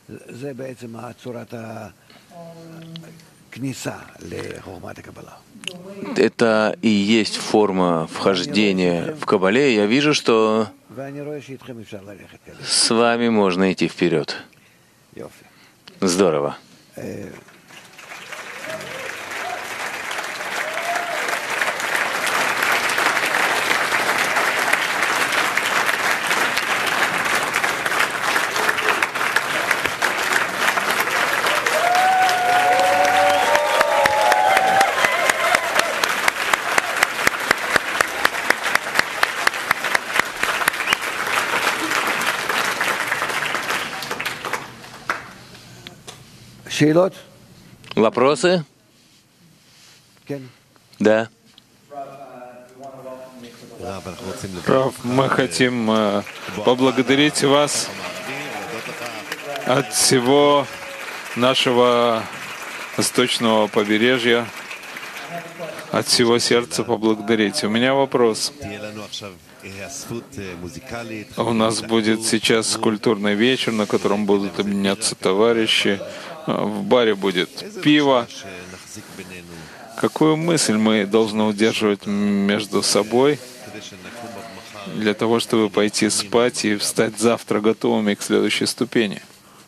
это и есть форма вхождения в Каббале. Я вижу, что с вами можно идти вперед. Здорово. Вопросы? Да. Рав, мы хотим э, поблагодарить вас от всего нашего восточного побережья, от всего сердца поблагодарить. У меня вопрос. У нас будет сейчас культурный вечер, на котором будут обменяться товарищи. В баре будет пиво. Какую мысль мы должны удерживать между собой для того, чтобы пойти спать и встать завтра готовыми к следующей ступени?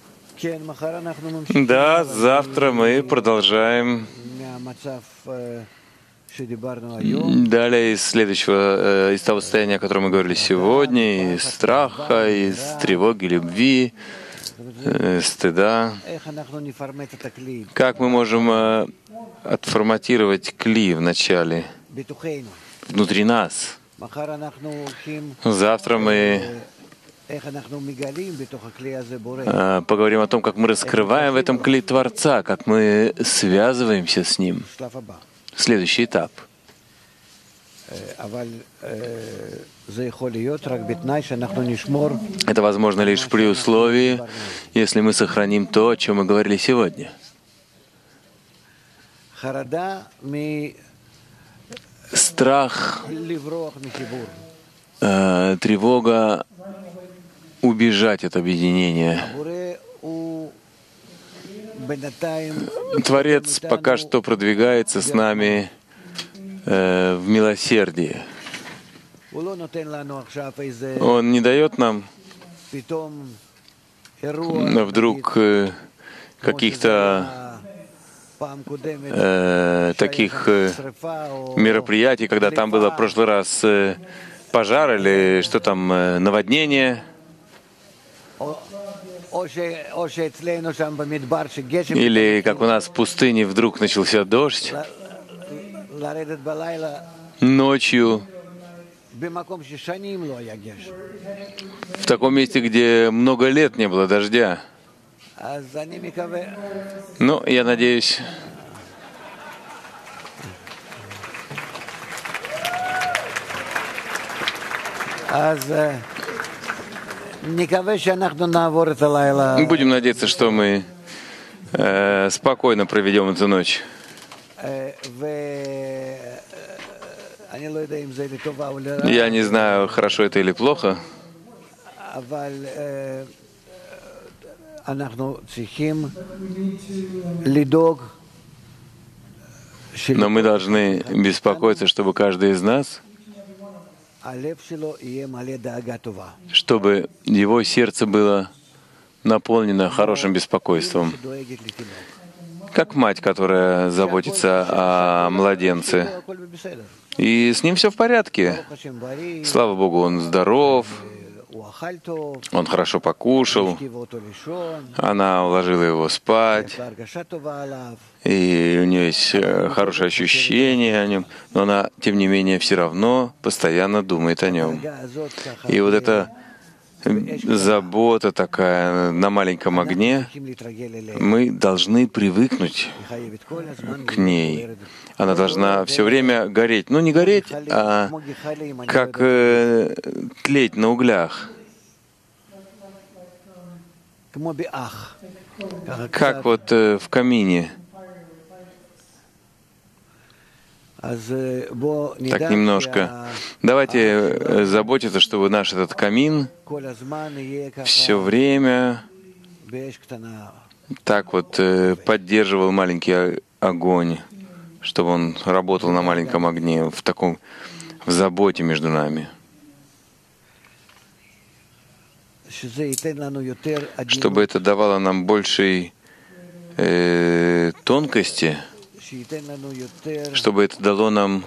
Да, завтра мы продолжаем далее из следующего, из того состояния, о котором мы говорили сегодня, из страха, из тревоги, любви, э, стыда. Как мы можем э, отформатировать кли вначале внутри нас? Завтра мы э, поговорим о том, как мы раскрываем в этом кли Творца, как мы связываемся с Ним. Следующий этап. Это возможно лишь при условии, если мы сохраним то, о чем мы говорили сегодня. Страх, э, тревога убежать от объединения. Творец пока что продвигается с нами э, в милосердии. Он не дает нам вдруг э, каких-то э, таких э, мероприятий, когда там было в прошлый раз э, пожар или что там, э, наводнение. Или как у нас в пустыне вдруг начался дождь ночью, в таком месте, где много лет не было дождя. Ну, я надеюсь, будем надеяться, что мы э, спокойно проведем эту ночь. Я не знаю, хорошо это или плохо. Но мы должны беспокоиться, чтобы каждый из нас, чтобы его сердце было наполнено хорошим беспокойством. Как мать, которая заботится о младенце. И с ним все в порядке. Слава Богу, он здоров, он хорошо покушал, она уложила его спать, и у нее есть хорошее ощущение о нем, но она, тем не менее, все равно постоянно думает о нем. И вот эта забота такая на маленьком огне, мы должны привыкнуть к ней. Она должна все время гореть. Ну, не гореть, а как э, тлеть на углях. Как вот э, в камине. Так немножко. Давайте заботиться, чтобы наш этот камин все время так вот поддерживал маленький огонь, чтобы он работал на маленьком огне, в таком, в заботе между нами. Чтобы это давало нам большей э, тонкости, чтобы это дало нам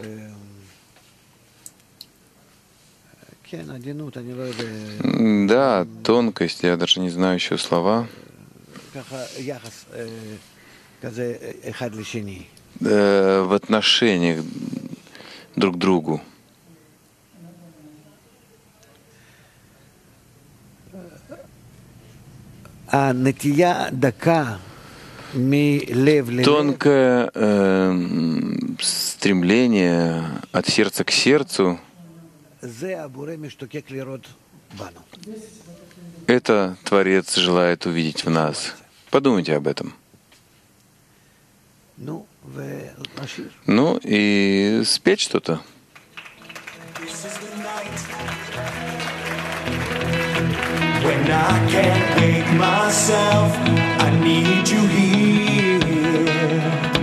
да, тонкость, я даже не знаю еще слова, э, в отношениях друг к другу. Тонкое э, стремление от сердца к сердцу — это Творец желает увидеть в нас. Подумайте об этом. Ну и спеть что-то. When I can't make myself, I need you here.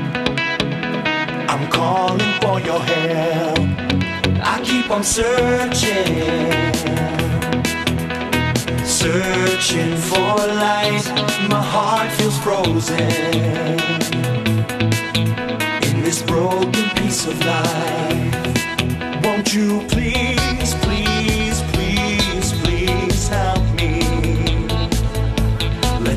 I'm calling for your help. I keep on searching, searching for light. My heart feels frozen in this broken piece of life. Won't you please, please, please, please help me?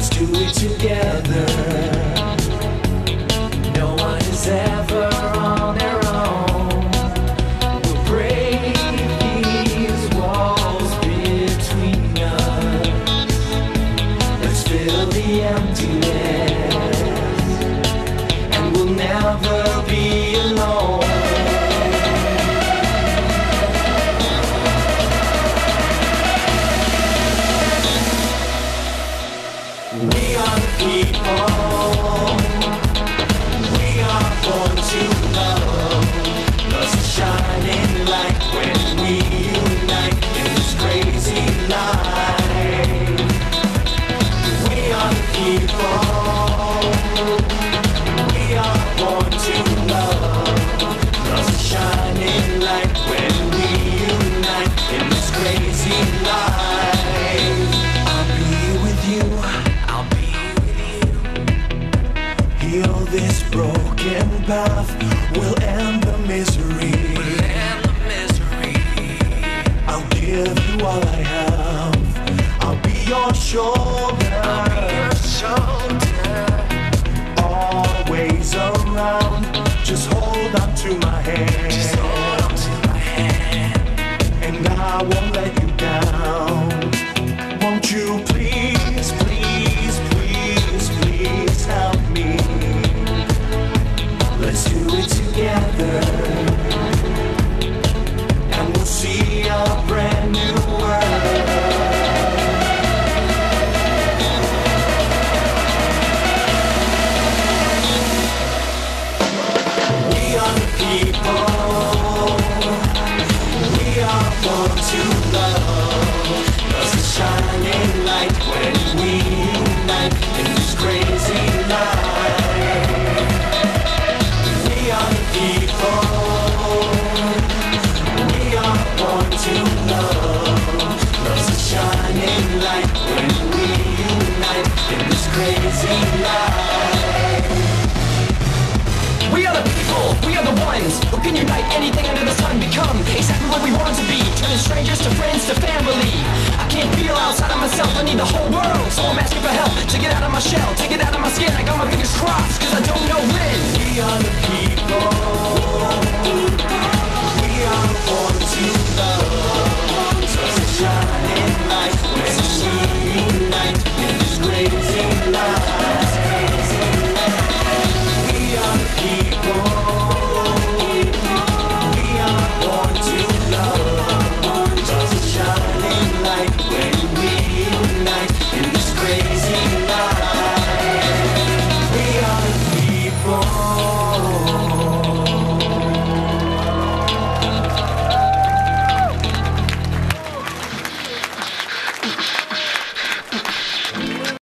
path will end the misery. I'll give you all I have. I'll be your shoulder. Always around. Just hold on to my hand. And I won't let you down. Won't you please, please, please, please help me? Let's do it together, and we'll see a brand new world. We are the people, we are born to love. There's a shining light when we unite in this crazy life. We are the people, we are born to love. There's a shining light when we unite in this crazy life. We are the people, we are the ones who can unite anything under the sun, become exactly what we want to be, turning strangers to friends to family. I can't feel outside of myself, I need the whole world, so I'm asking for help to get out of my shell, to get out of my skin. I got my fingers crossed, cause I don't know when. We are the